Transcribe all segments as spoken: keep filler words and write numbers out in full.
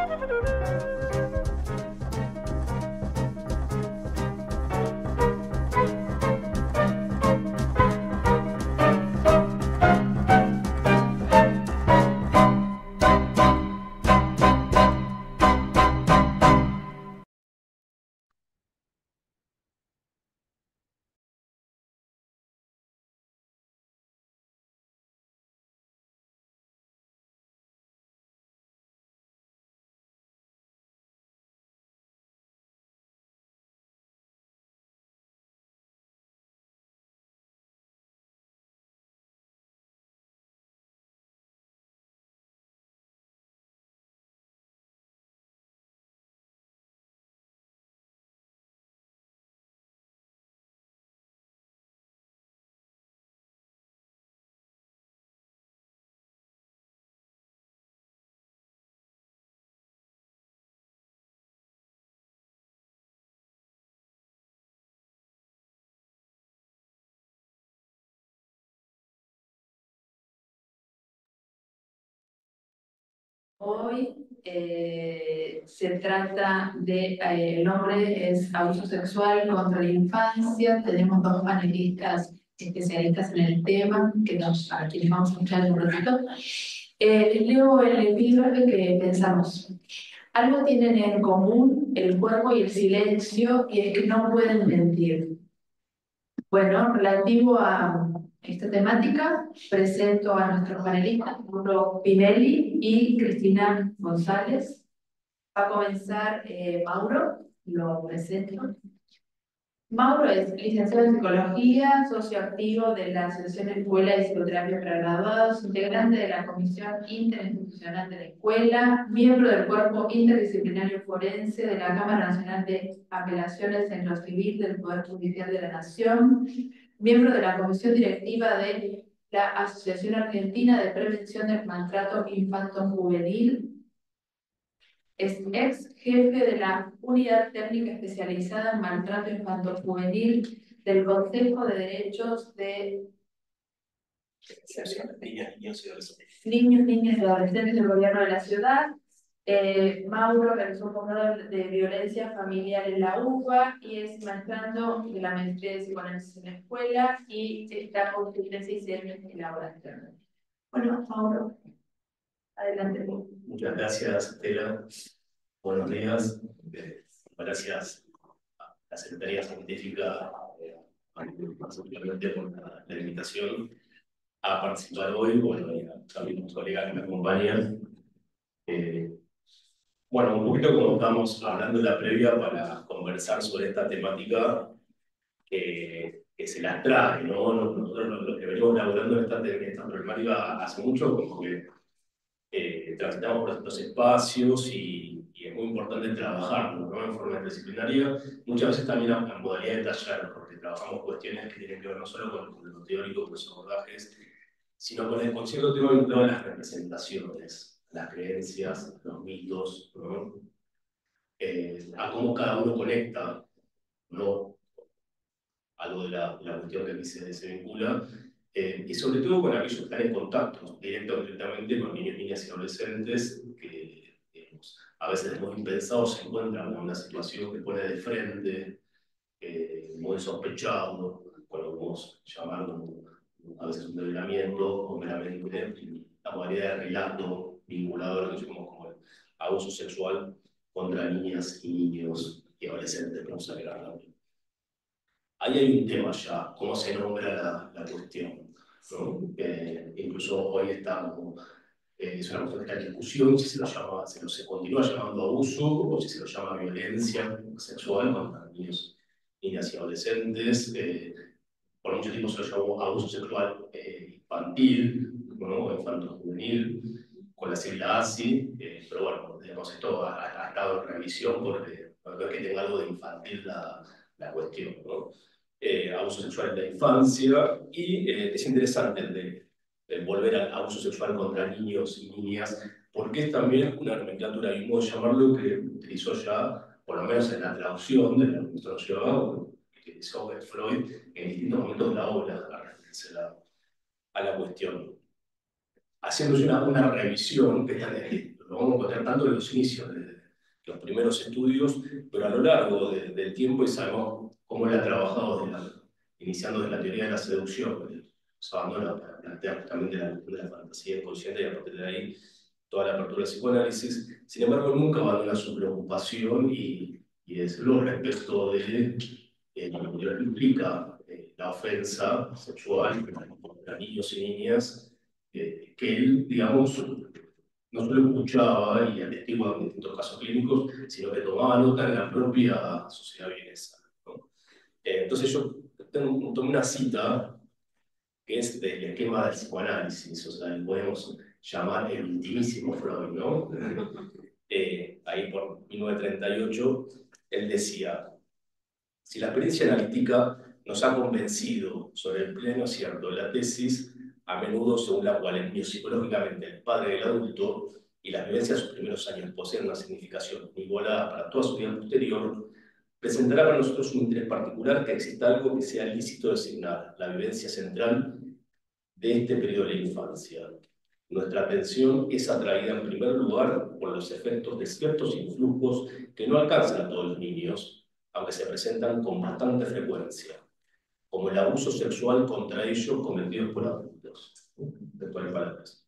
Hoy eh, se trata de, eh, el nombre es abuso sexual contra la infancia. Tenemos dos panelistas especialistas en el tema, que nos, a quienes vamos a escuchar en un ratito. Eh, les leo el epígrafe que pensamos. Algo tienen en común el cuerpo y el silencio, y es que no pueden mentir. Bueno, relativo a esta temática, presento a nuestros panelistas, Mauro Pinelli y Cristina González. Va a comenzar eh, Mauro, lo presento. Mauro es licenciado en Psicología, socio activo de la Asociación Escuela de Psicoterapia para Graduados, integrante de la Comisión Interinstitucional de la Escuela, miembro del Cuerpo Interdisciplinario Forense de la Cámara Nacional de Apelaciones en lo Civil del Poder Judicial de la Nación, miembro de la Comisión Directiva de la Asociación Argentina de Prevención del Maltrato Infanto-Juvenil. Es ex jefe de la Unidad Técnica Especializada en Maltrato Infanto-Juvenil del Consejo de Derechos de Niñas, Niños y Adolescentes. Niños, Niñas y Adolescentes del Gobierno de la Ciudad. Eh, Mauro realizó un posgrado de violencia familiar en la U B A y es maestrando de la maestría de psicoanálisis en la escuela y está con su tesis en elaboración. Bueno, Mauro, adelante. Muchas gracias, Estela. Buenos días. Eh, Gracias a la Secretaría Científica, eh, particularmente por la, la invitación a participar hoy. Bueno, y a también los colegas que me acompañan. Eh, bueno, un poquito como estamos hablando en la previa para conversar sobre esta temática que, que se las trae, ¿no? Nosotros los que venimos elaborando esta, esta problemática hace mucho, como que eh, transitamos por estos espacios y, y es muy importante trabajarlo, ¿no? En forma disciplinaria, muchas veces también en, en modalidad de taller, porque trabajamos cuestiones que tienen que ver no solo con, con lo teórico, con los abordajes, sino con el concepto tema vinculado a las representaciones, las creencias, los mitos, ¿no? Eh, a cómo cada uno conecta, ¿no? Algo de la, de la cuestión que aquí se, se vincula, eh, y sobre todo con aquellos que están en contacto directo o directamente con niños, niñas y adolescentes que, digamos, a veces de modo impensado se encuentran en una situación que pone de frente, eh, muy sospechado, con lo que podemos llamar como, a veces un debilamiento o meramente la modalidad de relato vinculado a lo que llamamos como el abuso sexual contra niñas y niños y adolescentes, vamos a agregar también. Ahí hay un tema ya, cómo se nombra la, la cuestión, ¿no? Eh, incluso hoy está como, eh, es una cuestión de la discusión si se lo, llama, se lo se continúa llamando abuso o si se lo llama violencia sexual contra niños, niñas y adolescentes. Eh, por mucho tiempo se lo llamó abuso sexual eh, infantil, ¿no? Infanto-juvenil, con la sigla A S I, eh, pero bueno, digamos, esto ha, ha estado en revisión porque para ver que tenga algo de infantil la, la cuestión, ¿no? Eh, abuso sexual en la infancia, y eh, es interesante el de, de volver al abuso sexual contra niños y niñas, porque es también una nomenclatura y un modo de llamarlo que utilizó ya, por lo menos en la traducción de la que nos llevaba, que utilizó Freud en distintos momentos de la obra a referirse a la, a la cuestión. Haciéndose una, una revisión, que está en lo vamos a encontrar tanto en los inicios de los primeros estudios, pero a lo largo de, del tiempo, y sabemos cómo él ha trabajado, de la, iniciando desde la teoría de la seducción, se abandona para plantear justamente la cuestión de la fantasía inconsciente y a partir de ahí toda la apertura del psicoanálisis. Sin embargo, nunca abandona su preocupación y, y desde luego respecto de eh, lo que implica eh, la ofensa sexual contra niños y niñas, eh, que él, digamos, no solo escuchaba y atestigua en distintos casos clínicos, sino que tomaba nota en la propia sociedad vienesa, ¿no? Eh, entonces yo tengo, tomé una cita que es del esquema del psicoanálisis, o sea, le podemos llamar el ultimísimo Freud, ¿no? Eh, ahí por mil novecientos treinta y ocho, él decía: si la experiencia analítica nos ha convencido sobre el pleno cierto de la tesis, a menudo según la cual el niño psicológicamente el padre del adulto y las vivencias de sus primeros años poseen una significación igualada para toda su vida posterior, presentará para nosotros un interés particular que exista algo que sea lícito designar, la vivencia central de este periodo de la infancia. Nuestra atención es atraída en primer lugar por los efectos de ciertos influjos que no alcanzan a todos los niños, aunque se presentan con bastante frecuencia, como el abuso sexual contra ellos cometido por adultos. Después de palabras.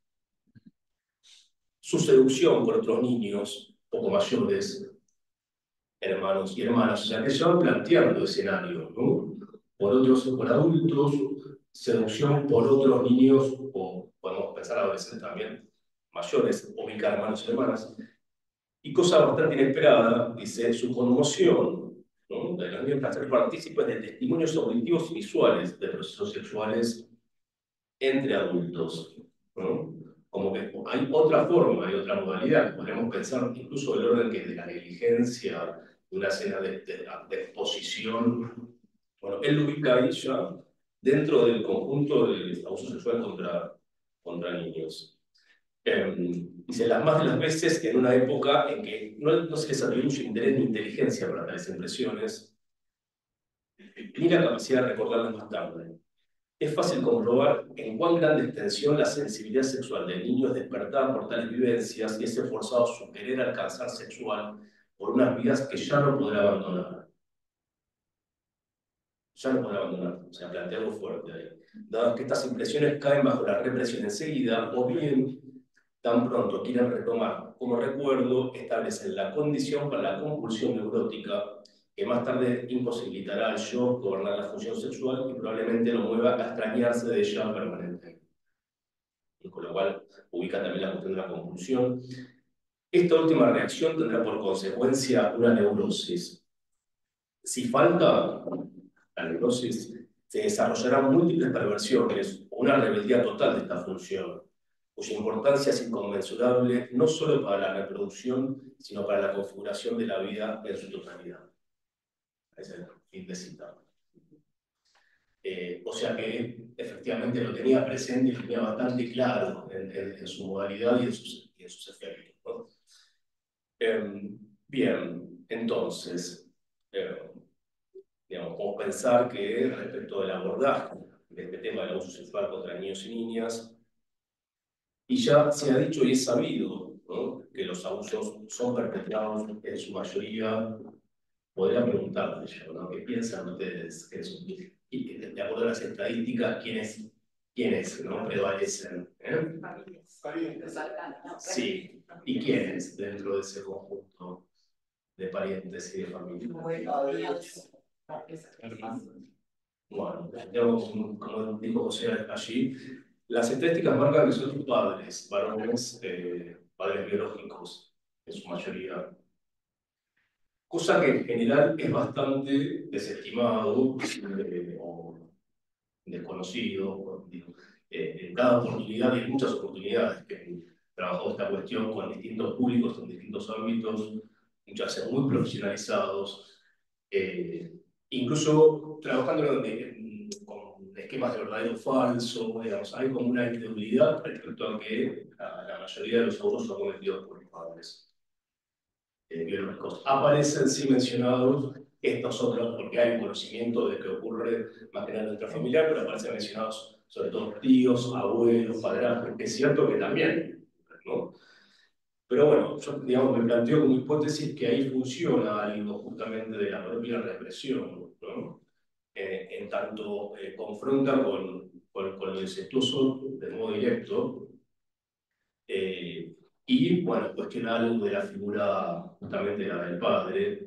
Su seducción por otros niños, poco mayores, hermanos y hermanas, o sea que se van planteando escenarios, ¿no? Por otros, por adultos, seducción por otros niños, o podemos pensar adolescentes también, mayores, ubicar hermanos y hermanas. Y cosa bastante inesperada, dice, su conmoción, ¿no? De los niños para ser partícipes de testimonios auditivos y visuales de procesos sexuales entre adultos, ¿no? Como que hay otra forma, hay otra modalidad, podríamos pensar incluso el orden que de la negligencia, de una escena de, de, de exposición. Bueno, él lo ubica ahí ya dentro del conjunto del abuso sexual contra, contra niños. Eh, dice, las más de las veces en una época en que no, no se les atribuye interés ni inteligencia para tales impresiones, ni la capacidad de recordarlas más tarde. Es fácil comprobar en cuán grande extensión la sensibilidad sexual del niño es despertada por tales vivencias y es esforzado su querer alcanzar sexual por unas vidas que ya no podrá abandonar. Ya no podrá abandonar, o sea, plantea algo fuerte ahí. Dado que estas impresiones caen bajo la represión enseguida, o bien, tan pronto quieren retomar como recuerdo, establecen la condición para la compulsión neurótica que más tarde imposibilitará al yo gobernar la función sexual y probablemente lo mueva a extrañarse de ella permanentemente. Y con lo cual ubica también la cuestión de la compulsión. Esta última reacción tendrá por consecuencia una neurosis. Si falta la neurosis, se desarrollarán múltiples perversiones o una rebeldía total de esta función, cuya importancia es inconmensurable no solo para la reproducción, sino para la configuración de la vida en su totalidad. Ese es el fin de cita. Eh, o sea que efectivamente lo tenía presente y lo tenía bastante claro en, en, en su modalidad y en sus, y en sus efectos, ¿no? Eh, bien, entonces, eh, digamos, podemos pensar que respecto del abordaje de este tema del abuso sexual contra niños y niñas, y ya se ha dicho y es sabido, ¿no?, que los abusos son perpetrados en su mayoría. Podría preguntarles yo, ¿no?, ¿qué piensan ustedes? Que es, y de acuerdo a las estadísticas, ¿quiénes, quiénes ¿no?, prevalecen? ¿Eh? Sí, ¿y quiénes dentro de ese conjunto de parientes y de familia? Bueno, como, como dijo José allí, las estadísticas marcan que son sus padres, varones, eh, padres biológicos, en su mayoría. Cosa que en general es bastante desestimado eh, o desconocido. Digo, eh, en cada oportunidad, y en muchas oportunidades que he trabajado esta cuestión con distintos públicos en distintos ámbitos, muchas veces muy profesionalizados, eh, incluso trabajando en, con esquemas de verdadero o falso, digamos, hay como una incredulidad respecto a que la, la mayoría de los abusos son cometidos por los padres. Eh, biológicos. Aparecen sí mencionados estos otros, porque hay conocimiento de que ocurre más que nada en nuestra familia, pero aparecen mencionados sobre todo tíos, abuelos, padrastros, que es cierto que también, ¿no? Pero bueno, yo digamos, me planteo como hipótesis que ahí funciona algo justamente de la propia represión, ¿no? Eh, en tanto eh, confronta con, con, con lo incestuoso de modo directo, eh, y bueno, cuestiona algo de la figura justamente la del padre,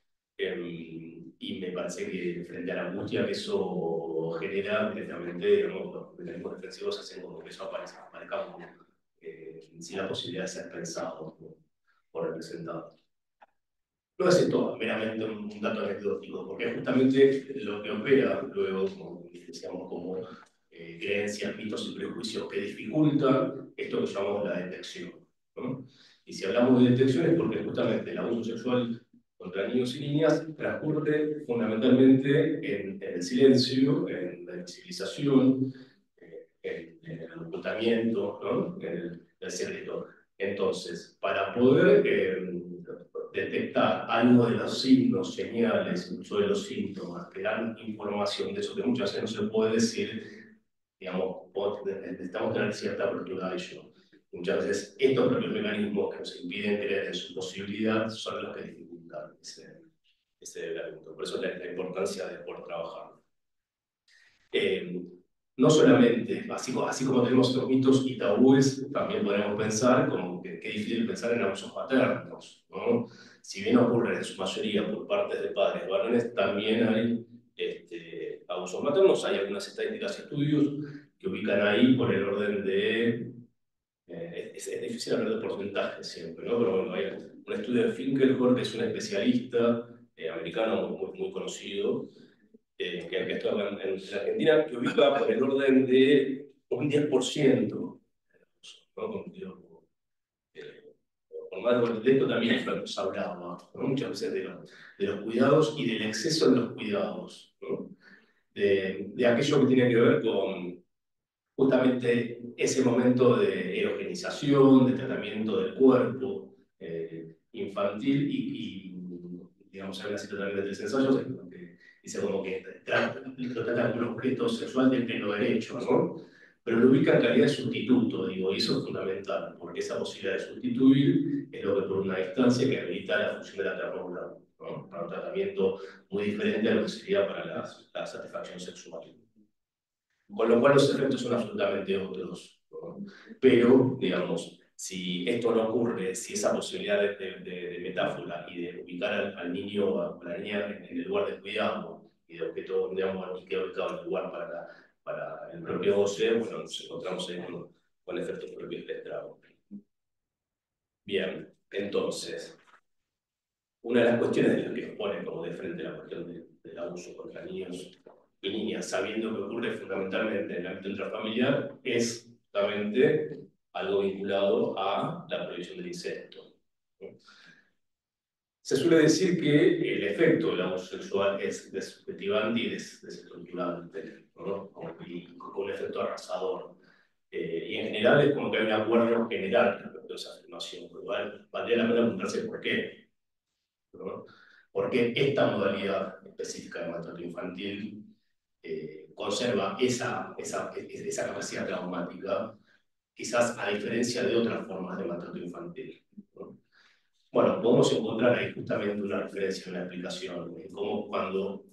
eh, y me parece que frente a la angustia que eso genera, directamente, digamos, los mecanismos defensivos hacen como que eso aparezca, aparezca como, eh, sin la posibilidad de ser pensado o representado. No es esto meramente un, un dato anecdótico, porque es justamente lo que opera luego, como decíamos, como eh, creencias, mitos y prejuicios que dificultan esto que llamamos la detección, ¿no? Y si hablamos de detección es porque justamente el abuso sexual contra niños y niñas transcurre fundamentalmente en, en el silencio, en la invisibilización, eh, en, en el ocultamiento, ¿no? En el, el secreto. Entonces, para poder eh, detectar algo de los signos, señales, incluso de los síntomas, que dan información de eso que muchas veces no se puede decir, digamos, necesitamos tener cierta apertura a ello. Muchas veces estos propios mecanismos que nos impiden creer en su posibilidad son los que dificultan ese, ese develamiento. Por eso la, la importancia de poder trabajar. Eh, no solamente, así, así como tenemos estos mitos y tabúes, también podemos pensar como que, que es difícil pensar en abusos maternos, ¿no? Si bien ocurre en su mayoría por parte de padres varones, también hay este, abusos maternos. Hay algunas estadísticas y estudios que ubican ahí por el orden de... Eh, es, es difícil hablar de porcentajes siempre, ¿no? Pero bueno, hay un estudio de Finkelhor, que es un especialista eh, americano muy, muy conocido, eh, que, que está en, en Argentina, que ubica por el orden de un diez por ciento, ¿no? Eh, por más de esto también es lo que se hablaba, ¿no? Muchas veces de, lo, de los cuidados y del exceso en los cuidados, ¿no? De, de aquello que tiene que ver con justamente ese momento de erogenización, de tratamiento del cuerpo eh, infantil y, y, digamos, hay una cita también de tres ensayos en donde dice como que trata, lo trata como un objeto sexual del pleno derecho, ¿no? Pero lo ubica en calidad de sustituto, digo, y eso es fundamental, porque esa posibilidad de sustituir es lo que por una distancia que habilita la función de la ternura, ¿no? Para un tratamiento muy diferente a lo que sería para la, la satisfacción sexual. Con lo cual los efectos son absolutamente otros, ¿no? Pero, digamos, si esto no ocurre, si esa posibilidad de, de, de, de metáfora y de ubicar al, al niño o a la niña en, en el lugar de cuidado y de objeto, digamos, y queda ubicado en el lugar para, la, para el propio goce, bueno, nos encontramos ahí con, con efectos propios de estrago. Bien, entonces, una de las cuestiones de las que nos pone como de frente la cuestión de, del abuso contra niños y niñas, sabiendo que ocurre fundamentalmente en el ámbito intrafamiliar, es justamente algo vinculado a la prohibición del incesto. Se suele decir que el efecto del abuso sexual es desubjetivante y des desestructurante, ¿no? Y con un efecto arrasador. Eh, y en general es como que hay un acuerdo general respecto a esa afirmación, pero igual valdría la pena preguntarse por qué, ¿no? Porque esta modalidad específica de maltrato infantil eh, conserva esa, esa, esa capacidad traumática, quizás a diferencia de otras formas de maltrato infantil, ¿no? Bueno, podemos encontrar ahí justamente una referencia, una explicación, en cómo cuando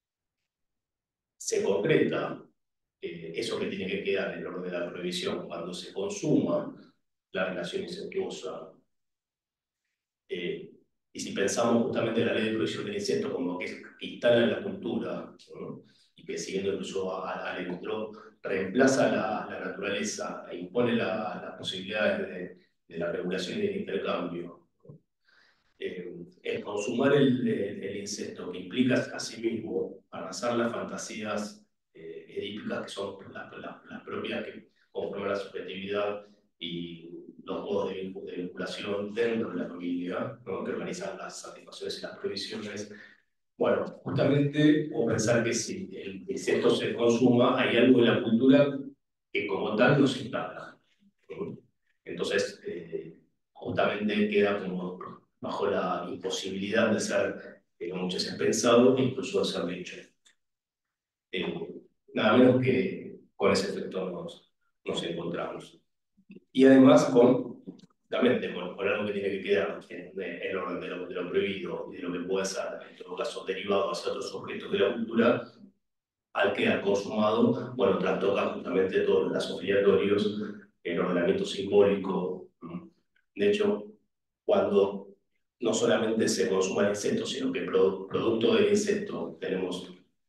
se concreta eh, eso que tiene que quedar en el orden de la prohibición, cuando se consuma la relación incestuosa, eh, y si pensamos justamente en la ley de prohibición del incesto como que instala en la cultura, ¿no? Y que siguiendo incluso al electro, reemplaza la, la naturaleza e impone la, las posibilidades de, de la regulación y del intercambio. Eh, el consumar el, el, el incesto, que implica asimismo arrasar las fantasías eh, edípicas que son las, las, las propias que conforman la subjetividad y los modos de, de vinculación dentro de la familia, ¿no? Que organizan las satisfacciones y las prohibiciones. Bueno, justamente puedo pensar que si el incesto se consuma, hay algo en la cultura que como tal nos instala, ¿no? Entonces, eh, justamente queda como bajo la imposibilidad de ser, eh, muchas veces pensado, e incluso de ser dicho. Eh, nada menos que con ese efecto nos, nos encontramos. Y además con justamente por, por algo que tiene que quedar en el orden de lo, de lo prohibido y de lo que puede ser, en todo caso, derivado hacia otros objetos de la cultura, al quedar consumado, bueno, trastoca justamente todos los lazos filiatorios, el ordenamiento simbólico. De hecho, cuando no solamente se consuma el insecto, sino que produ producto del insecto tenemos,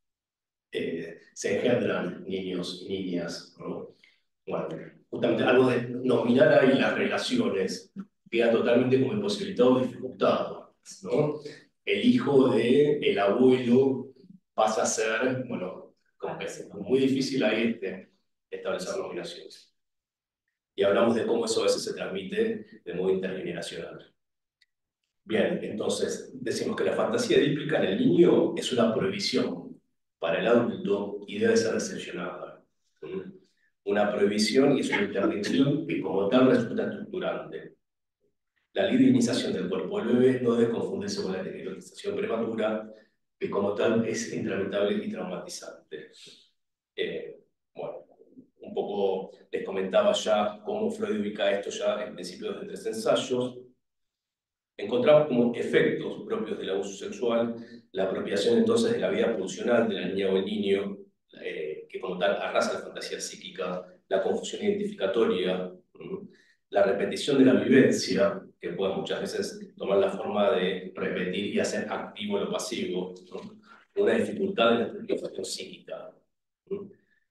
eh, se engendran niños y niñas, ¿no? Bueno, justamente algo de nominar ahí las relaciones queda totalmente como imposibilitado o dificultado, ¿no? El hijo del abuelo pasa a ser, bueno, como que es muy difícil ahí este, establecer nominaciones. Y hablamos de cómo eso a veces se transmite de modo intergeneracional. Bien, entonces decimos que la fantasía edípica en el niño es una prohibición para el adulto y debe ser excepcionada. ¿Mm? Una prohibición y es una interdicción que como tal resulta estructurante. La lidianización del cuerpo del bebé no debe confundirse con la erotización prematura, que como tal es intramitable y traumatizante. Eh, bueno, un poco les comentaba ya cómo Freud ubica esto ya en principios de tres ensayos. Encontramos como efectos propios del abuso sexual la apropiación entonces de la vida pulsional de la niña o el niño, eh, que como tal arrasa la fantasía psíquica, la confusión identificatoria, ¿m? La repetición de la vivencia, que puede muchas veces tomar la forma de repetir y hacer activo lo pasivo, ¿no? Una dificultad en la explicación psíquica. ¿M?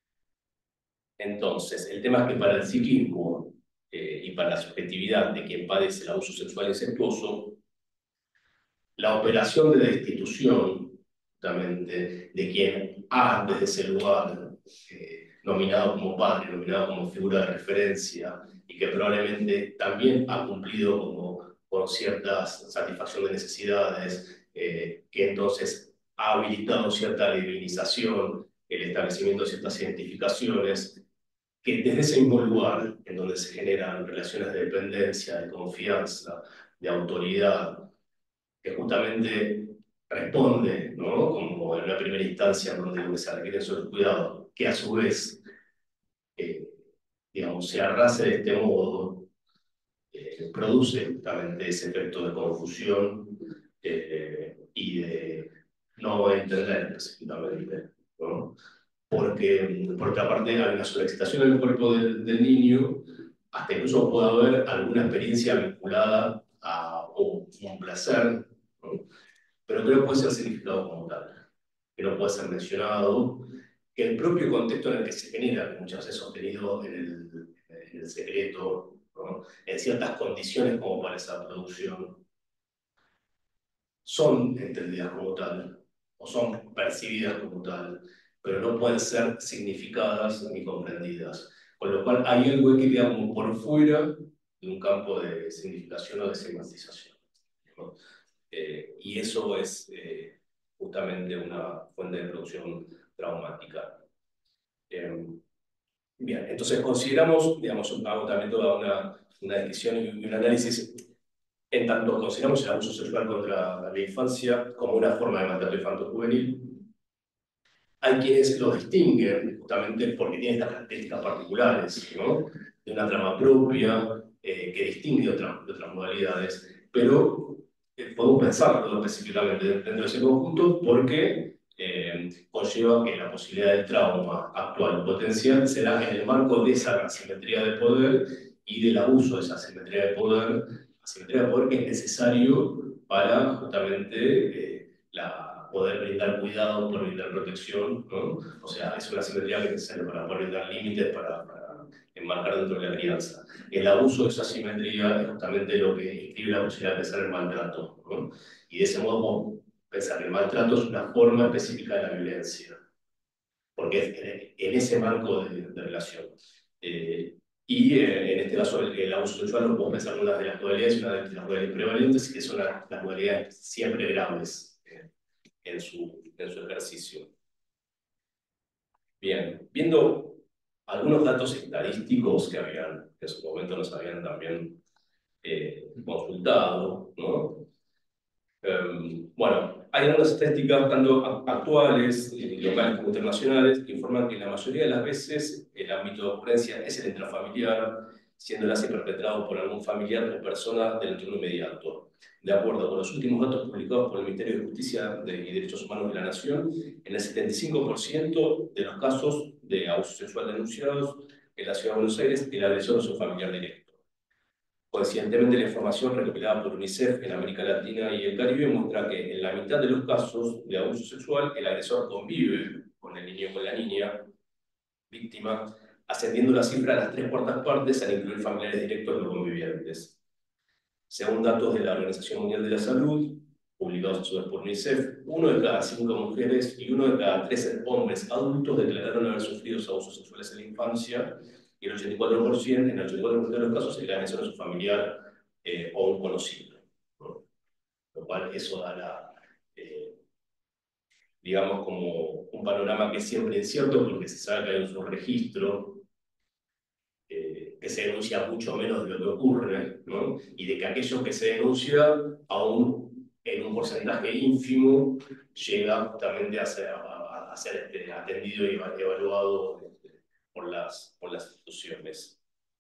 Entonces, el tema es que para el psiquismo eh, y para la subjetividad de quien padece el abuso sexual incestuoso, la operación de destitución, justamente, de quien ha desde ese lugar eh, nominado como padre, nominado como figura de referencia, y que probablemente también ha cumplido como con ciertas satisfacción de necesidades, eh, que entonces ha habilitado cierta divinización, el establecimiento de ciertas identificaciones, que desde ese mismo lugar, en donde se generan relaciones de dependencia, de confianza, de autoridad, que justamente responde, ¿no? Como en una primera instancia donde se requiere sobre cuidado, que a su vez, eh, digamos, se arrase de este modo, eh, produce justamente ese efecto de confusión eh, y de no entender específicamente, ¿no? Porque, porque aparte hay una sobreexcitación en el cuerpo del, del niño, hasta incluso puede haber alguna experiencia vinculada a un, un placer, ¿no? Pero que no puede ser significado como tal, que no puede ser mencionado, que el propio contexto en el que se genera, que muchas veces sostenido en el, en el secreto, ¿no? En ciertas condiciones como para esa producción, son entendidas como tal, o son percibidas como tal, pero no pueden ser significadas ni comprendidas. Con lo cual hay algo que queda como por fuera de un campo de significación o de semantización, ¿no? Eh, y eso es eh, justamente una fuente de producción traumática. Eh, bien, entonces consideramos, digamos, hago también toda una, una descripción y un análisis, en tanto consideramos el abuso sexual contra la infancia como una forma de maltrato infanto-juvenil. Hay quienes lo distinguen justamente porque tiene estas características particulares, ¿no? De una trama propia, eh, que distingue de otras, de otras modalidades, pero eh, podemos pensarlo específicamente dentro de ese conjunto porque eh, conlleva que la posibilidad del trauma actual o potencial será en el marco de esa asimetría de poder y del abuso de esa asimetría de poder, asimetría de poder que es necesario para justamente eh, la poder brindar cuidado, poder brindar protección, ¿no? O sea, es una asimetría que es necesaria para poder brindar límites, para, para enmarcar dentro de la crianza. El abuso de esa asimetría es justamente lo que inscribe la posibilidad de pensar el maltrato, ¿no? Y de ese modo podemos pensar que el maltrato es una forma específica de la violencia, porque es en ese marco de, de relación. Eh, y eh, en este caso el, el abuso sexual lo podemos pensar en una de las modalidades, una de las modalidades prevalentes, que son las, las modalidades siempre graves eh, en, su, en su ejercicio. Bien, viendo algunos datos estadísticos que, habían, que en su momento nos habían también eh, consultado, ¿no? Um, bueno, hay algunas estadísticas tanto actuales, eh, locales como internacionales, que informan que la mayoría de las veces el ámbito de ocurrencia es el intrafamiliar, siendo así perpetrado por algún familiar o persona del entorno inmediato. De acuerdo con los últimos datos publicados por el Ministerio de Justicia y Derechos Humanos de la Nación, en el setenta y cinco por ciento de los casos de abuso sexual denunciados en la Ciudad de Buenos Aires, el agresor es un familiar directo. Coincidentemente, la información recopilada por UNICEF en América Latina y el Caribe muestra que en la mitad de los casos de abuso sexual, el agresor convive con el niño o con la niña víctima, ascendiendo la cifra a las tres cuartas partes al incluir familiares directos no convivientes. Según datos de la Organización Mundial de la Salud, publicados a su vez por UNICEF, uno de cada cinco mujeres y uno de cada tres hombres adultos declararon haber sufrido abusos sexuales en la infancia, y el ochenta y cuatro por ciento, en el ochenta y cuatro por ciento de los casos, el agresor es su familiar eh, o un conocido, ¿no? Lo cual eso da la, eh, digamos, como un panorama que es siempre incierto, porque se sabe que hay un registro eh, que se denuncia mucho menos de lo que ocurre, ¿no? Y de que aquello que se denuncia, aún en un porcentaje ínfimo, llega justamente a ser, a, a ser este, atendido y evaluado este, por, las, por las instituciones.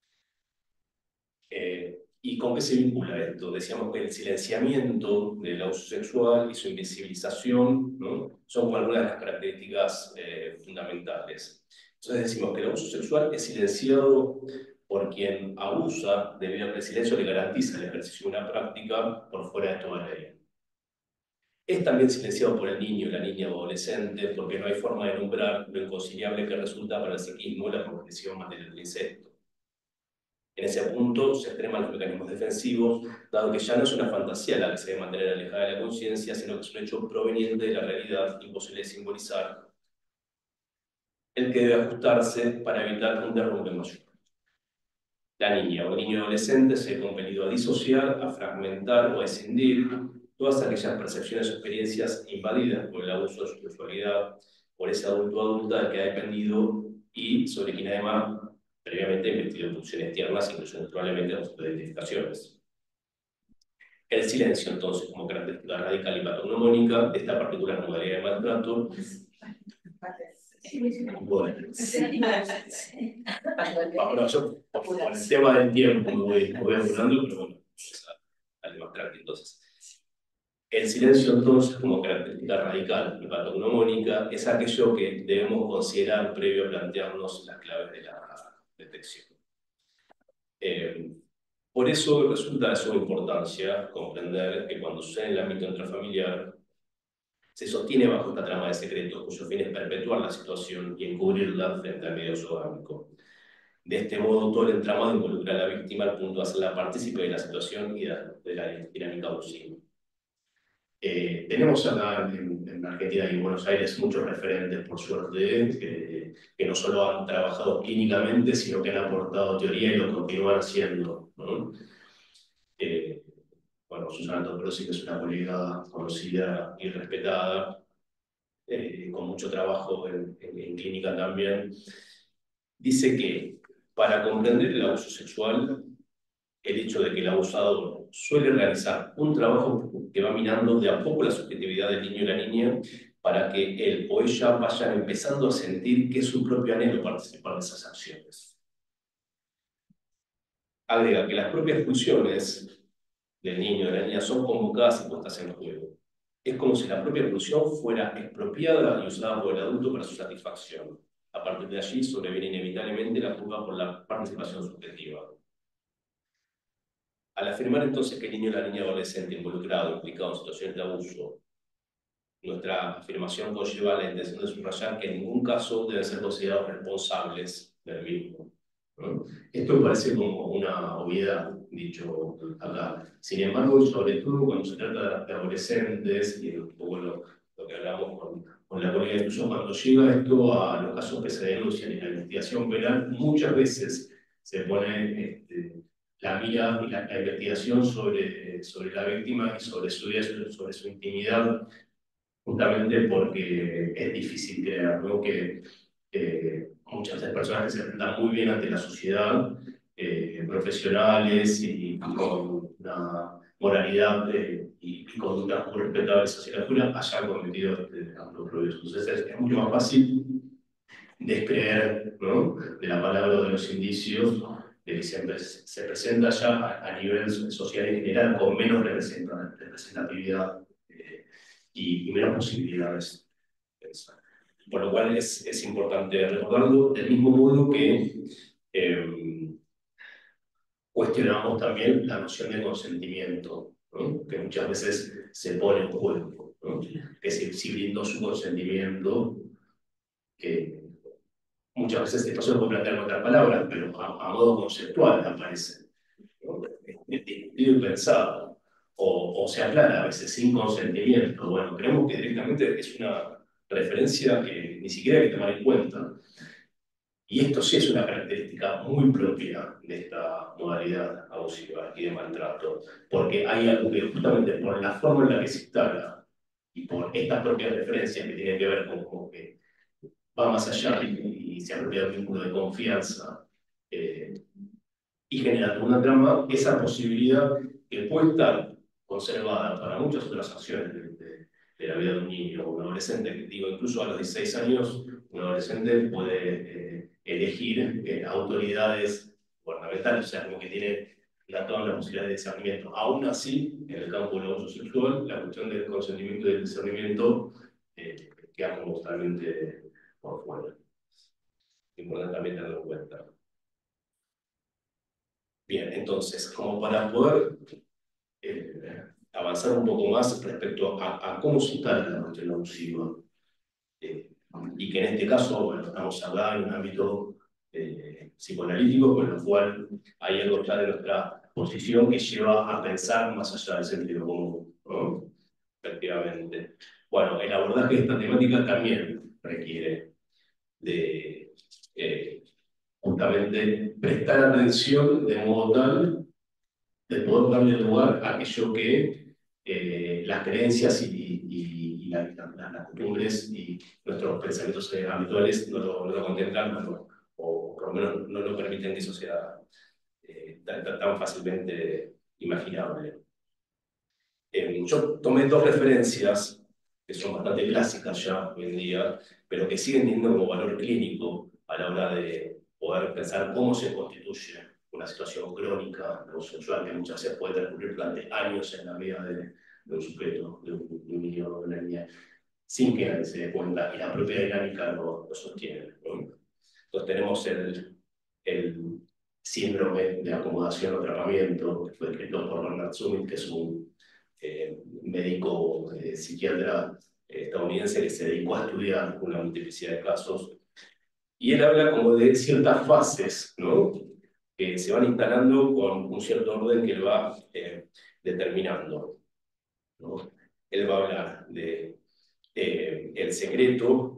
Eh, ¿Y con qué se vincula esto? Decíamos que el silenciamiento del abuso sexual y su invisibilización, ¿no? Son como algunas de las características eh, fundamentales. Entonces decimos que el abuso sexual es silenciado por quien abusa, debido a que el silencio le garantiza el ejercicio de una práctica por fuera de toda ley. Es también silenciado por el niño, la niña o adolescente, porque no hay forma de nombrar lo inconciliable que resulta para el psiquismo la progresión material del incesto. En ese punto se extreman los mecanismos defensivos, dado que ya no es una fantasía la que se debe mantener alejada de la conciencia, sino que es un hecho proveniente de la realidad, imposible de simbolizar, el que debe ajustarse para evitar un derrumbe mayor. La niña o el niño adolescente se ve compelido a disociar, a fragmentar o a escindir todas aquellas percepciones o experiencias invadidas por el abuso de su sexualidad, por ese adulto o adulta del que ha dependido y sobre quien además previamente ha investido funciones tiernas, incluso probablemente autoidentificaciones. El silencio, entonces, como característica radical y patognomónica de esta particular modalidad de maltrato. Bueno, bueno, yo por, por el tema del tiempo me voy, me voy apurando, pero bueno, vamos a, a demostrar que entonces. El silencio, entonces, como característica radical y patognomónica, es aquello que debemos considerar previo a plantearnos las claves de la detección. Eh, por eso resulta de suma importancia comprender que cuando sucede en el ámbito intrafamiliar, se sostiene bajo esta trama de secretos cuyo fin es perpetuar la situación y encubrirla frente al medio zoológico. De este modo, todo el entramado involucra a la víctima al punto de hacerla partícipe de la situación y de la dinámica abusiva. Eh, tenemos acá en, en Argentina y en Buenos Aires muchos referentes, por suerte, que, que no solo han trabajado clínicamente, sino que han aportado teoría y lo continúan haciendo, ¿no? Eh, bueno, Susana Toprosi, que es una colega conocida y respetada, eh, con mucho trabajo en, en, en clínica también, dice que para comprender el abuso sexual, el hecho de que el abusador suele realizar un trabajo que va minando de a poco la subjetividad del niño y la niña para que él o ella vayan empezando a sentir que es su propio anhelo participar de esas acciones. Agrega que las propias pulsiones del niño y de la niña son convocadas y puestas en juego. Es como si la propia pulsión fuera expropiada y usada por el adulto para su satisfacción. A partir de allí sobreviene inevitablemente la culpa por la participación subjetiva. Al afirmar entonces que el niño y la niña adolescente involucrado, implicado en situaciones de abuso, nuestra afirmación conlleva la intención de subrayar que en ningún caso deben ser considerados responsables del mismo, ¿no? Esto parece como una obviedad, dicho acá. Sin embargo, sobre todo cuando se trata de adolescentes, y un poco lo, lo que hablamos con, con la colega tuya, cuando llega esto a los casos que se denuncian en la investigación penal, muchas veces se pone este, la mira y la, la investigación sobre, sobre la víctima y sobre su vida, sobre su intimidad, justamente porque es difícil creer, ¿no? Que eh, muchas de las personas que se enfrentan muy bien ante la sociedad, eh, profesionales y, y con una moralidad eh, y, y conductas muy respetables hacia la cultura, hayan cometido este, actos propios. Entonces es, es mucho más fácil descreer, ¿no?, de la palabra o de los indicios de que se, se presenta ya a, a nivel social en general con menos representatividad eh, y, y menos posibilidades de pensar. Por lo cual es, es importante recordarlo del mismo modo que eh, cuestionamos también la noción de consentimiento, ¿no? Que muchas veces se pone en juego, ¿no? Que si, si brindó su consentimiento, que muchas veces esto se puede plantear con otras palabras, pero a, a modo conceptual aparece, ¿no? Discutido y pensado, o, o se aclara a veces sin consentimiento. Bueno, creemos que directamente es una referencia que ni siquiera hay que tomar en cuenta. Y esto sí es una característica muy propia de esta modalidad abusiva y de maltrato, porque hay algo que justamente por la forma en la que se instala y por estas propias referencias que tienen que ver con, con que va más allá y, y se apropia un vínculo de confianza eh, y genera una trama, esa posibilidad que puede estar conservada para muchas otras acciones de, de, de la vida de un niño o un adolescente. Digo, incluso a los dieciséis años, un adolescente puede eh, elegir eh, autoridades gubernamentales, o sea, como que tiene la, toda la posibilidad de discernimiento. Aún así, en el campo del abuso sexual, la cuestión del consentimiento y del discernimiento eh, queda totalmente por fuera. Importante también tenerlo en cuenta. Bien, entonces, como para poder eh, avanzar un poco más respecto a, a cómo se instala la cuestión abusiva, eh, y que en este caso, bueno, estamos hablando en un ámbito eh, psicoanalítico, con lo cual hay algo ya de nuestra posición que lleva a pensar más allá del sentido común, ¿no? Efectivamente. Bueno, el abordaje de esta temática también requiere de eh, justamente prestar atención de modo tal de poder darle lugar a aquello que eh, las creencias y, y, y la, la, las costumbres y nuestros pensamientos eh, habituales no lo, no lo contemplan, no lo, o por lo menos no lo permiten que eso sea eh, tan, tan fácilmente imaginable. Eh, yo tomé dos referencias que son bastante clásicas ya hoy en día, pero que siguen teniendo como valor clínico a la hora de poder pensar cómo se constituye una situación crónica o sexual que muchas veces puede transcurrir durante años en la vida de, de un sujeto, de un, de un niño o de una niña, sin que nadie se dé cuenta, y la propia dinámica lo, lo sostiene, ¿no? Entonces tenemos el, el síndrome de acomodación o atrapamiento, que fue escrito por Bernard Summit, que es un eh, médico eh, psiquiatra eh, estadounidense que se dedicó a estudiar una multiplicidad de casos. Y él habla como de ciertas fases, ¿no? Que se van instalando con un cierto orden que lo va eh, determinando, ¿no? Él va a hablar de eh, el secreto,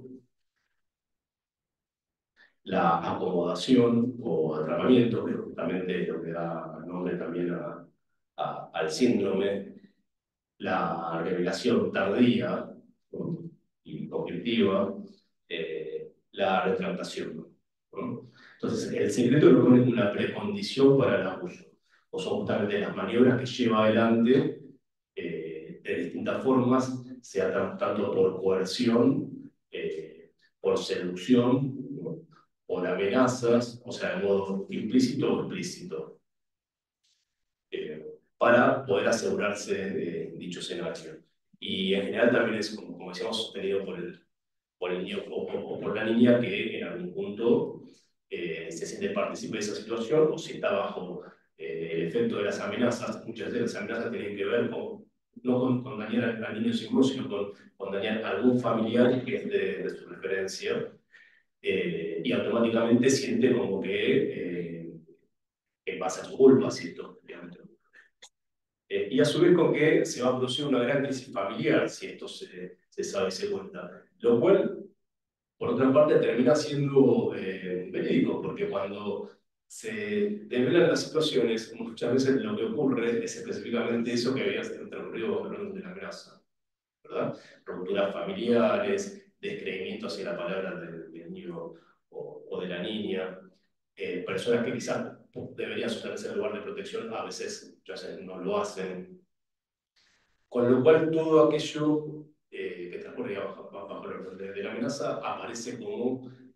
la acomodación o atrapamiento, que justamente es lo que da nombre también a, a, al síndrome, la revelación tardía, ¿no? Y conflictiva, eh, la retractación, ¿no? Entonces, el secreto lo pone como una precondición para el abuso, o son justamente las maniobras que lleva adelante eh, de distintas formas, sea tanto por coerción, eh, por seducción, ¿no? Por amenazas, o sea, de modo implícito o explícito, eh, para poder asegurarse de dicho escenario. Y en general también es, como, como decíamos, sostenido por el, por el niño o, o, o por la niña que en algún punto eh, se siente partícipe de esa situación o si está bajo eh, el efecto de las amenazas. Muchas veces las amenazas tienen que ver con, no con, con dañar al niño sin voz, sino con, con dañar a algún familiar que es de, de su referencia. Eh, y automáticamente siente como que, eh, que pasa su culpa, ¿cierto? Obviamente. Eh, y a su vez con que se va a producir una gran crisis familiar si esto se, se sabe y se cuenta. Lo cual, por otra parte, termina siendo eh, verídico, porque cuando se develan las situaciones, muchas veces lo que ocurre es específicamente eso que había transcurrido durante la amenaza, ¿verdad? Rupturas familiares, descreimiento hacia la palabra del, del niño o, o de la niña, eh, personas que quizás deberían sostenerse en el lugar de protección, a veces, ya no lo hacen. Con lo cual, todo aquello eh, que transcurre bajo, bajo el orden de, de la amenaza aparece como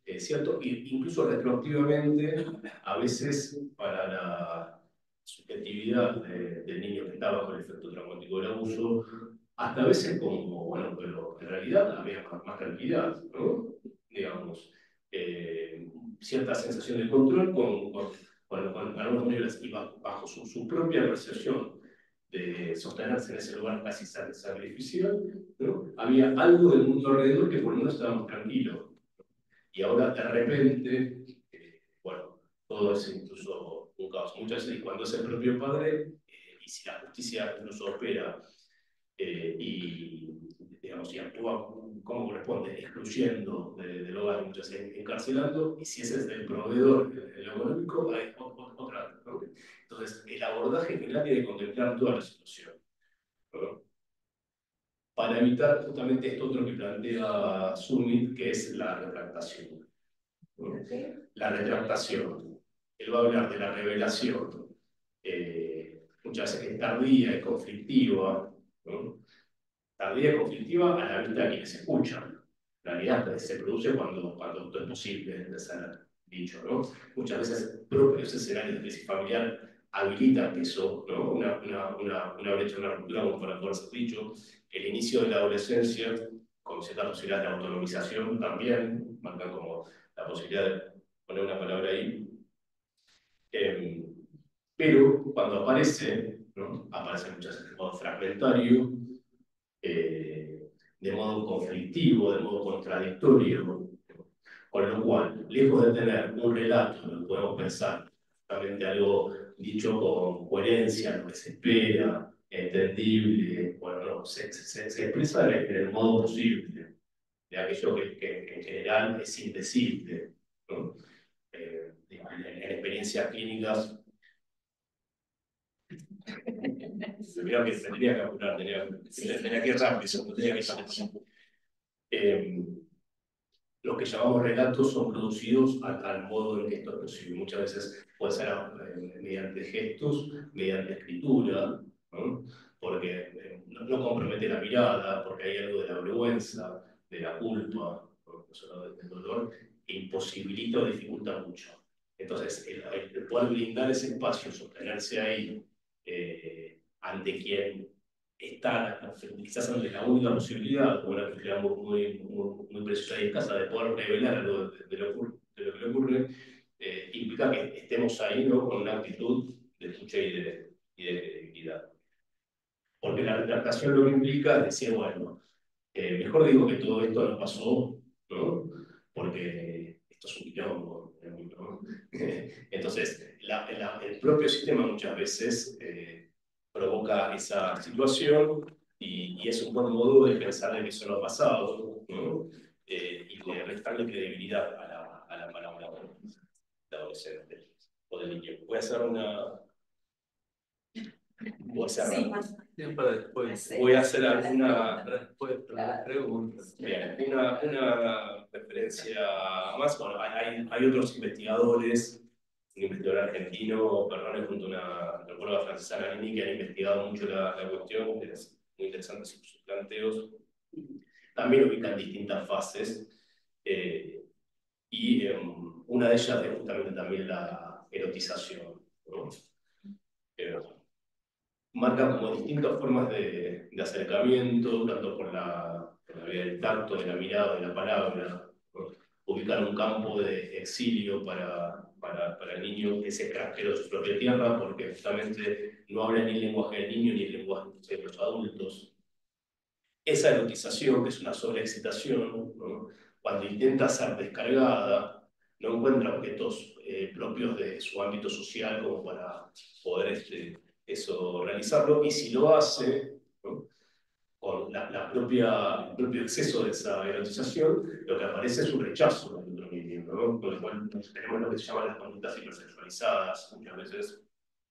eh, ¿cierto? E incluso retroactivamente, a veces para la subjetividad de, del niño que estaba con el efecto traumático del abuso, hasta a veces como, bueno, pero en realidad había más, más tranquilidad, ¿no? Digamos, eh, cierta sensación de control con, con, con, con algunos niveles y bajo, bajo su, su propia percepción de sostenerse en ese lugar casi sacrificial, ¿no? Había algo del mundo alrededor que por lo menos estábamos tranquilos. Y ahora de repente, eh, bueno, todo es incluso un caos. Muchas veces cuando es el propio padre, eh, y si la justicia incluso opera eh, y, digamos, y actúa como corresponde, excluyendo de, del hogar y muchas veces encarcelando, y si ese es el proveedor de lo económico, hay otra, ¿no? Entonces, el abordaje general tiene que contemplar toda la situación, ¿no? Para evitar justamente esto otro que plantea Summit, que es la retractación. ¿No? La retractación. Él va a hablar de la revelación, eh, muchas veces es tardía y conflictiva, ¿no? Tardía y conflictiva a la vista de quienes escuchan. En realidad se produce cuando, cuando esto es posible de ser dicho, ¿no? Muchas veces propios escenarios de crisis familiar habilitan eso, ¿no? Una, una, una, una brecha, una ruptura, como para poder ser dicho. El inicio de la adolescencia, con cierta posibilidad de autonomización también, marcan como la posibilidad de poner una palabra ahí. Eh, pero cuando aparece, ¿no? Aparece muchas veces de modo fragmentario, eh, de modo conflictivo, de modo contradictorio, con lo cual, lejos de tener un relato, lo que podemos pensar, realmente algo dicho con coherencia, lo que se espera, entendible, bueno, no, se, se, se expresa en el modo posible, de aquello que, que, que en general es indecible, ¿no? Eh, en, en experiencias clínicas. Tenía que, tenía que apurar, tenía, tenía que ir rápido, tenía que ir eh, Los que llamamos relatos son producidos al, al modo en que esto es posible. Muchas veces puede ser eh, mediante gestos, mediante escritura, ¿no? Porque eh, no, no compromete la mirada, porque hay algo de la vergüenza, de la culpa, ¿no? Solo del dolor, que imposibilita o dificulta mucho. Entonces, el, el poder brindar ese espacio, sostenerse ahí, eh, ante quien está quizás ante la única posibilidad, como una posibilidad muy, muy, muy preciosa y escasa de poder revelar algo de, de, lo, de lo que le ocurre, eh, implica que estemos ahí, ¿no? Con una actitud de escucha y de, y de credibilidad. Porque la retractación lo que implica es decir, bueno, eh, mejor digo que todo esto no pasó, ¿no? Porque esto es un quilombo, ¿no? Entonces, la, la, el propio sistema muchas veces eh, provoca esa situación y, y es un buen modo de pensar de que eso no ha pasado, ¿no? Eh, y de restarle credibilidad a la, a la palabra de adolescente o de niño. Voy a hacer una... Voy a hacer, Sí, para después. voy a hacer alguna respuesta a las preguntas. Bien, una, una referencia más. Bueno, hay, hay otros investigadores, un investigador argentino, perdón, junto a una antropóloga francesa, Nalini, que han investigado mucho la, la cuestión, es muy interesante sus, sus planteos. También ubican distintas fases, eh, y eh, una de ellas es justamente también la erotización, ¿no? Eh, marca como distintas formas de, de acercamiento, tanto por la, por la vía del tacto, de la mirada, de la palabra, ¿no? Ubicar un campo de exilio para, para, para el niño que es extranjero de su propia tierra, porque justamente no habla ni el lenguaje del niño ni el lenguaje de los adultos. Esa erotización, que es una sobreexcitación, ¿no? Cuando intenta ser descargada, no encuentra objetos eh, propios de su ámbito social como para poder este, eso realizarlo, y si lo hace, ¿no? Con la, la propia, el propio exceso de esa erotización, lo que aparece es un rechazo del otro niño, ¿no? Con lo cual tenemos lo que se llaman las conductas hipersexualizadas, muchas veces.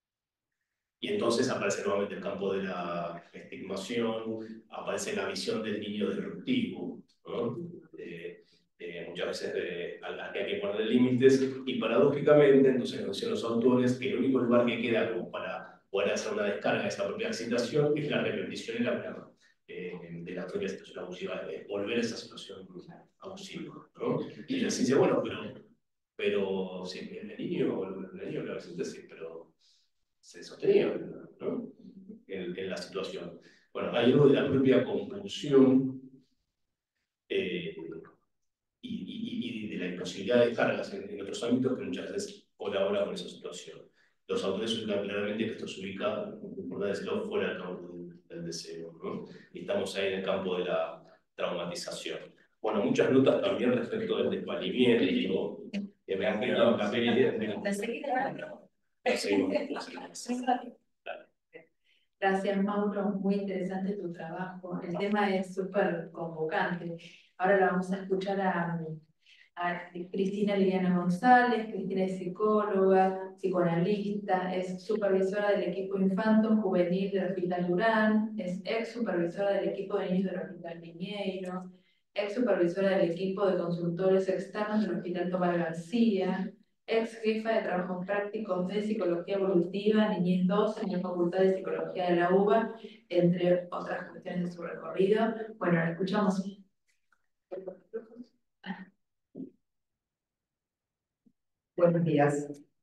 Y entonces aparece nuevamente el campo de la estigmación, aparece la visión del niño disruptivo, ¿no? Eh, eh, muchas veces de, a las que hay que poner límites, y paradójicamente, entonces nos dicen los autores que el único lugar que queda como para poder hacer una descarga de esa propia excitación es la repetición y la eh, de la propia situación abusiva, de volver a esa situación abusiva. posible, ¿no? Y la ciencia, bueno, pero, pero sí, el niño, el niño, el adolescente, sí, pero se sostenía, ¿no? En, en la situación. Bueno, hay algo de la propia compulsión eh, y, y, y de la imposibilidad de cargas en, en otros ámbitos que muchas veces colabora con esa situación. Los autores ubican claramente que esto se ubica, por decirlo, fuera del campo del, del deseo, ¿no? Y estamos ahí en el campo de la traumatización. Bueno, muchas notas también respecto del desvalimiento, que me han quedado en la peli. Gracias, Mauro. Muy interesante tu trabajo. El tema es súper convocante. Ahora la vamos a escuchar a, a Cristina Liliana González. Cristina es psicóloga, psicoanalista, es supervisora del equipo infanto juvenil del Hospital Durán, es ex supervisora del equipo de niños del Hospital Piñeiro, ex supervisora del equipo de consultores externos del Hospital Tomás García, ex jefa de trabajos prácticos de Psicología Evolutiva, Niñez dos en la Facultad de Psicología de la UBA, entre otras cuestiones de su recorrido. Bueno, la escuchamos. Buenos días.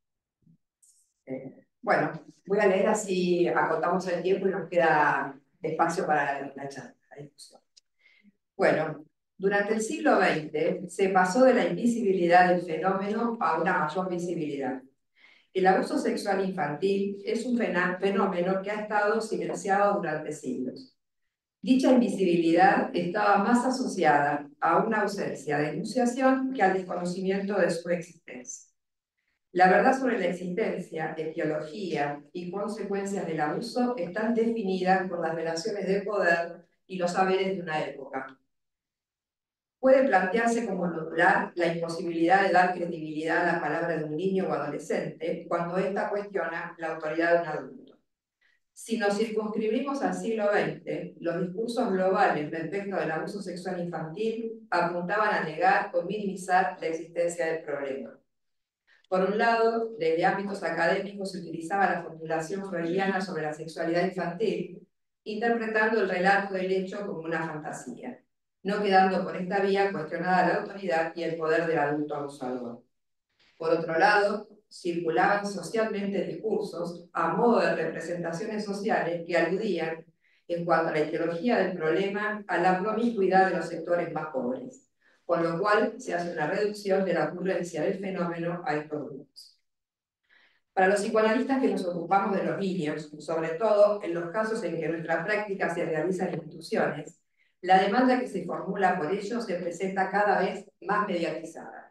Eh, bueno, voy a leer así acotamos el tiempo y nos queda espacio para la, la charla, la discusión. Bueno, durante el siglo veinte se pasó de la invisibilidad del fenómeno a una mayor visibilidad. El abuso sexual infantil es un fenómeno que ha estado silenciado durante siglos. Dicha invisibilidad estaba más asociada a una ausencia de enunciación que al desconocimiento de su existencia. La verdad sobre la existencia, etiología y consecuencias del abuso están definidas por las relaciones de poder y los saberes de una época. Puede plantearse como nodular la imposibilidad de dar credibilidad a la palabra de un niño o adolescente cuando ésta cuestiona la autoridad de un adulto. Si nos circunscribimos al siglo veinte, los discursos globales respecto del abuso sexual infantil apuntaban a negar o minimizar la existencia del problema. Por un lado, desde ámbitos académicos se utilizaba la formulación freudiana sobre la sexualidad infantil, interpretando el relato del hecho como una fantasía, no quedando por esta vía cuestionada la autoridad y el poder del adulto abusador. Por otro lado, circulaban socialmente discursos a modo de representaciones sociales que aludían, en cuanto a la etiología del problema, a la promiscuidad de los sectores más pobres, con lo cual se hace una reducción de la ocurrencia del fenómeno a estos grupos. Para los psicoanalistas que nos ocupamos de los niños, sobre todo en los casos en que nuestra práctica se realiza en instituciones, la demanda que se formula por ellos se presenta cada vez más mediatizada.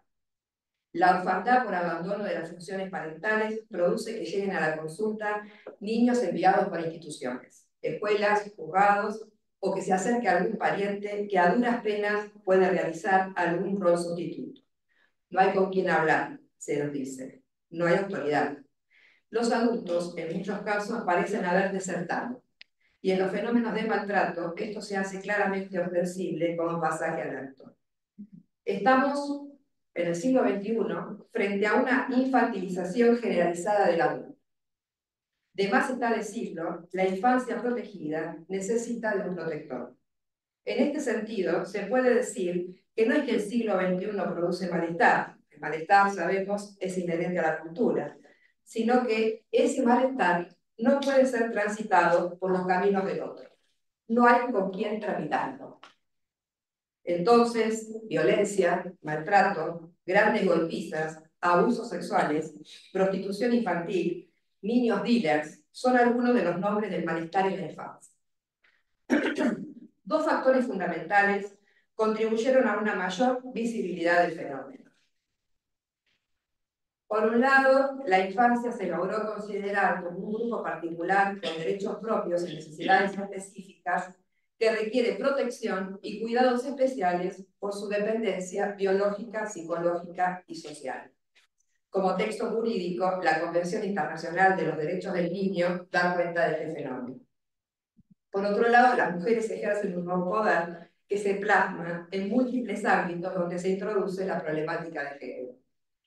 La orfandad por abandono de las funciones parentales produce que lleguen a la consulta niños enviados por instituciones, escuelas, juzgados, o que se acerque a algún pariente que a duras penas puede realizar algún rol sustituto. No hay con quién hablar, se nos dice. No hay autoridad. Los adultos, en muchos casos, parecen haber desertado. Y en los fenómenos de maltrato, esto se hace claramente ostensible como pasaje al acto. Estamos en el siglo veintiuno frente a una infantilización generalizada del adulto. De más está decirlo, la infancia protegida necesita de un protector. En este sentido, se puede decir que no es que el siglo veintiuno produce malestar, el malestar, sabemos, es inherente a la cultura, sino que ese malestar no puede ser transitado por los caminos del otro. No hay con quién tramitarlo. Entonces, violencia, maltrato, grandes golpizas, abusos sexuales, prostitución infantil, niños dealers, son algunos de los nombres del malestar en la infancia. Dos factores fundamentales contribuyeron a una mayor visibilidad del fenómeno. Por un lado, la infancia se logró considerar como un grupo particular con derechos propios y necesidades específicas que requiere protección y cuidados especiales por su dependencia biológica, psicológica y social. Como texto jurídico, la Convención Internacional de los Derechos del Niño da cuenta de este fenómeno. Por otro lado, las mujeres ejercen un nuevo poder que se plasma en múltiples ámbitos donde se introduce la problemática de género.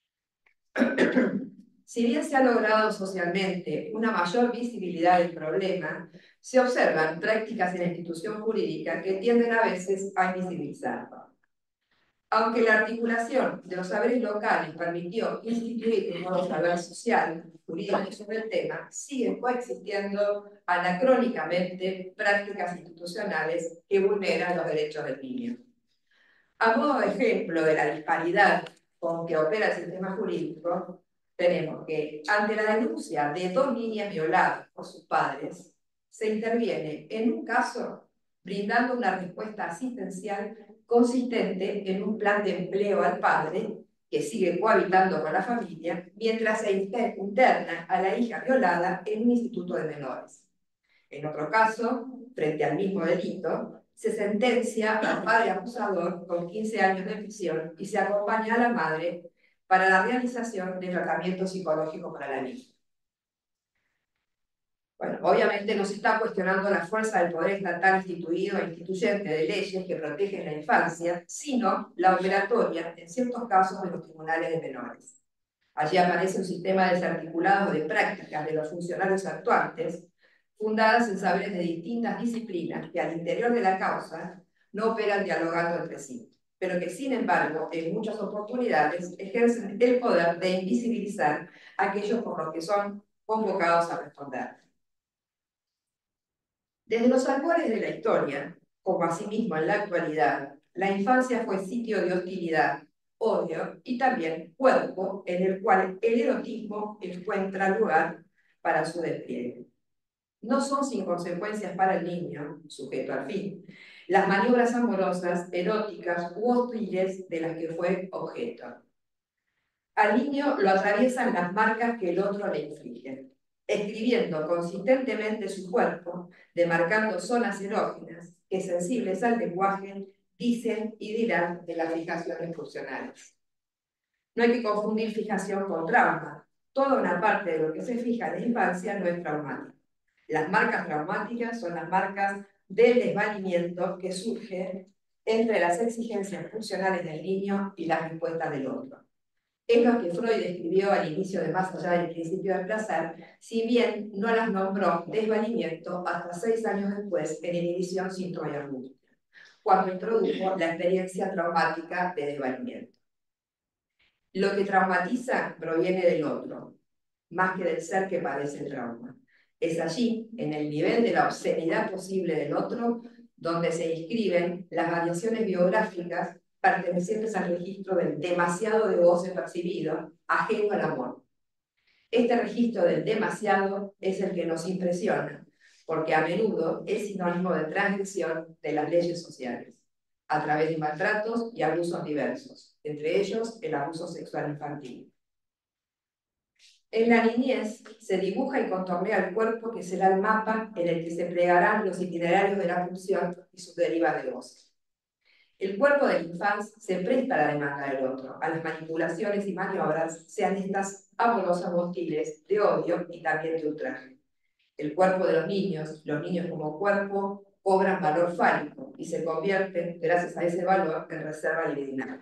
Si bien se ha logrado socialmente una mayor visibilidad del problema, se observan prácticas en la institución jurídica que tienden a veces a invisibilizarlo. Aunque la articulación de los saberes locales permitió instituir un nuevo saber social, jurídico sobre el tema, siguen coexistiendo anacrónicamente prácticas institucionales que vulneran los derechos del niño. A modo de ejemplo de la disparidad con que opera el sistema jurídico, tenemos que ante la denuncia de dos niñas violadas por sus padres, se interviene en un caso brindando una respuesta asistencial consistente en un plan de empleo al padre que sigue cohabitando con la familia mientras se interna a la hija violada en un instituto de menores. En otro caso, frente al mismo delito, se sentencia al padre abusador con quince años de prisión y se acompaña a la madre para la realización de tratamiento psicológico para la niña. Bueno, obviamente no se está cuestionando la fuerza del poder estatal instituido e instituyente de leyes que protegen la infancia, sino la operatoria, en ciertos casos, de los tribunales de menores. Allí aparece un sistema desarticulado de prácticas de los funcionarios actuantes, fundadas en saberes de distintas disciplinas que al interior de la causa no operan dialogando entre sí, pero que sin embargo en muchas oportunidades ejercen el poder de invisibilizar a aquellos por los que son convocados a responder. Desde los albores de la historia, como asimismo en la actualidad, la infancia fue sitio de hostilidad, odio y también cuerpo en el cual el erotismo encuentra lugar para su despliegue. No son sin consecuencias para el niño, sujeto al fin, las maniobras amorosas, eróticas u hostiles de las que fue objeto. Al niño lo atraviesan las marcas que el otro le inflige, escribiendo consistentemente su cuerpo, demarcando zonas erógenas que, sensibles al lenguaje, dicen y dirán de las fijaciones funcionales. No hay que confundir fijación con trauma. Toda una parte de lo que se fija en la infancia no es traumática. Las marcas traumáticas son las marcas del desvalimiento que surge entre las exigencias funcionales del niño y las respuestas del otro. Es lo que Freud describió al inicio de Más allá del principio del placer, si bien no las nombró desvalimiento hasta seis años después en Inhibición, síntoma y angustia, cuando introdujo la experiencia traumática de desvalimiento. Lo que traumatiza proviene del otro, más que del ser que padece el trauma. Es allí, en el nivel de la obscenidad posible del otro, donde se inscriben las variaciones biográficas pertenecientes al registro del demasiado de goce percibido, ajeno al amor. Este registro del demasiado es el que nos impresiona, porque a menudo es sinónimo de transgresión de las leyes sociales, a través de maltratos y abusos diversos, entre ellos el abuso sexual infantil. En la niñez se dibuja y contornea el cuerpo que será el mapa en el que se plegarán los itinerarios de la función y sus derivas de goce. El cuerpo de la infancia se presta a la demanda del otro, a las manipulaciones y maniobras, sean estas amorosas o hostiles, de odio y también de ultraje. El cuerpo de los niños, los niños como cuerpo, cobran valor fálico y se convierten, gracias a ese valor, en reserva libidinal.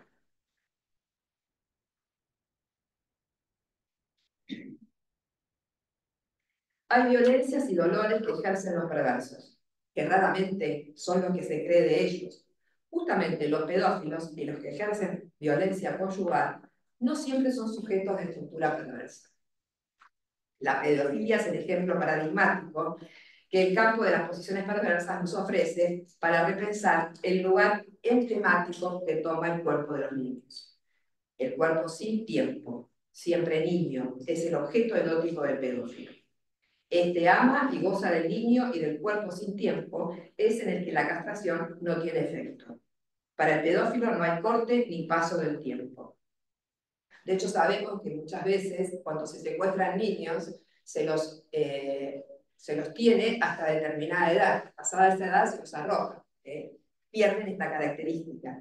Hay violencias y dolores que ejercen los perversos, que raramente son los que se cree de ellos. Justamente los pedófilos y los que ejercen violencia conyugal no siempre son sujetos de estructura perversa. La pedofilia es el ejemplo paradigmático que el campo de las posiciones perversas nos ofrece para repensar el lugar emblemático que toma el cuerpo de los niños. El cuerpo sin tiempo, siempre niño, es el objeto erótico del pedófilo. Este ama y goza del niño y del cuerpo sin tiempo, es en el que la castración no tiene efecto. Para el pedófilo no hay corte ni paso del tiempo. De hecho, sabemos que muchas veces cuando se secuestran niños, se los, eh, se los tiene hasta determinada edad. Pasada esa edad se los arroja. ¿eh? Pierden esta característica.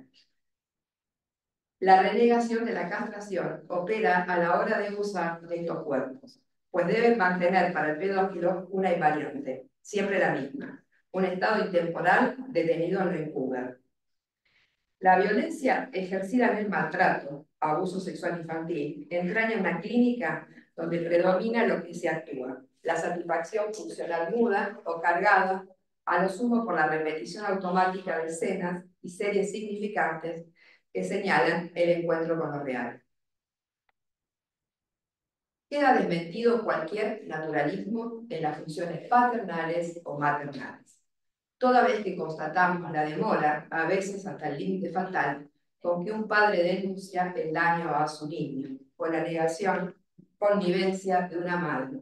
La renegación de la castración opera a la hora de usar estos cuerpos, pues deben mantener para el pedófilo una invariante, siempre la misma, un estado intemporal detenido en lo incubable. La violencia ejercida en el maltrato, abuso sexual infantil, entraña una clínica donde predomina lo que se actúa, la satisfacción funcional muda o cargada, a lo sumo por la repetición automática de escenas y series significantes que señalan el encuentro con lo real. Queda desmentido cualquier naturalismo en las funciones paternales o maternales, toda vez que constatamos la demora, a veces hasta el límite fatal, con que un padre denuncia el daño a su niño, o la negación, connivencia de una madre.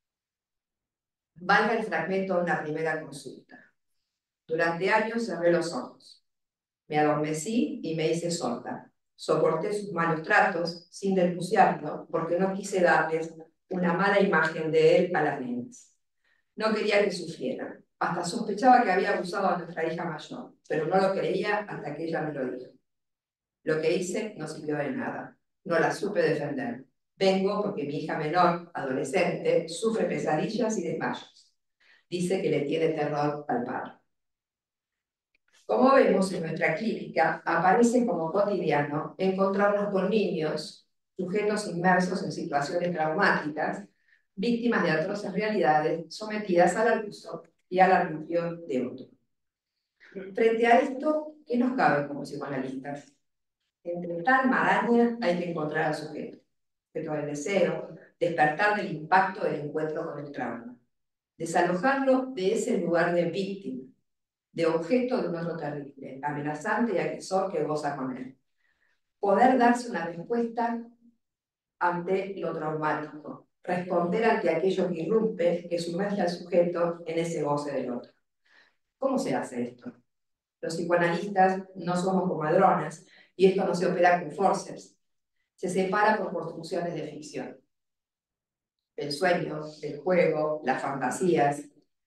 Valga el fragmento de una primera consulta. Durante años cerré los ojos. Me adormecí y me hice sorda. Soporté sus malos tratos sin denunciarlo porque no quise darles una mala imagen de él a las nenas. No quería que sufrieran. Hasta sospechaba que había abusado a nuestra hija mayor, pero no lo creía hasta que ella me lo dijo. Lo que hice no sirvió de nada. No la supe defender. Vengo porque mi hija menor, adolescente, sufre pesadillas y desmayos. Dice que le tiene terror al padre. Como vemos en nuestra clínica, aparece como cotidiano encontrarnos con niños, sujetos inmersos en situaciones traumáticas, víctimas de atroces realidades, sometidas al abuso y al arbitrio de otro. Frente a esto, ¿qué nos cabe como psicoanalistas? Entre tal maraña hay que encontrar al sujeto, sujeto del deseo, despertar del impacto del encuentro con el trauma, desalojarlo de ese lugar de víctima, de objeto de un otro terrible, amenazante y agresor que goza con él. Poder darse una respuesta ante lo traumático, responder ante aquello que irrumpe, que sumerge al sujeto en ese goce del otro. ¿Cómo se hace esto? Los psicoanalistas no somos comadronas y esto no se opera con forceps. Se separa por construcciones de ficción. El sueño, el juego, las fantasías,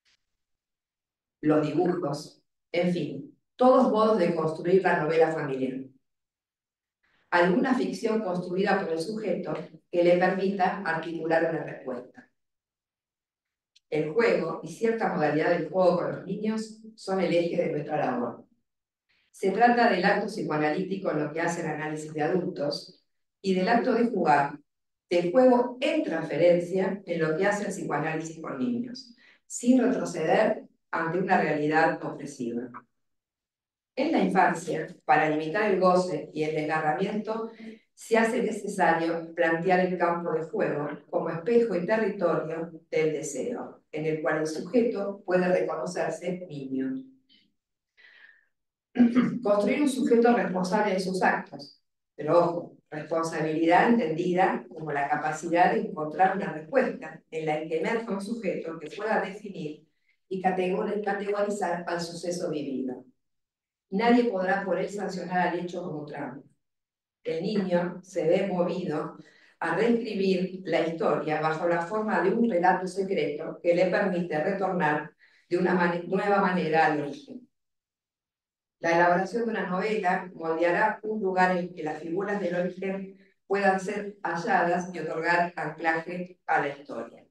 los dibujos, en fin, todos modos de construir la novela familiar. Alguna ficción construida por el sujeto que le permita articular una respuesta. El juego y cierta modalidad del juego con los niños son el eje de nuestra labor. Se trata del acto psicoanalítico en lo que hace el análisis de adultos y del acto de jugar, del juego en transferencia en lo que hace el psicoanálisis con niños, sin retroceder ante una realidad opresiva. En la infancia, para limitar el goce y el desgarramiento, se hace necesario plantear el campo de juego como espejo y territorio del deseo, en el cual el sujeto puede reconocerse niño. Construir un sujeto responsable de sus actos, pero ojo, responsabilidad entendida como la capacidad de encontrar una respuesta en la que emerja un sujeto que pueda definir y categorizar al suceso vivido. Nadie podrá por él sancionar al hecho como trauma. El niño se ve movido a reescribir la historia bajo la forma de un relato secreto que le permite retornar de una man- nueva manera al origen. La elaboración de una novela moldeará un lugar en que las figuras del origen puedan ser halladas y otorgar anclaje a la historia.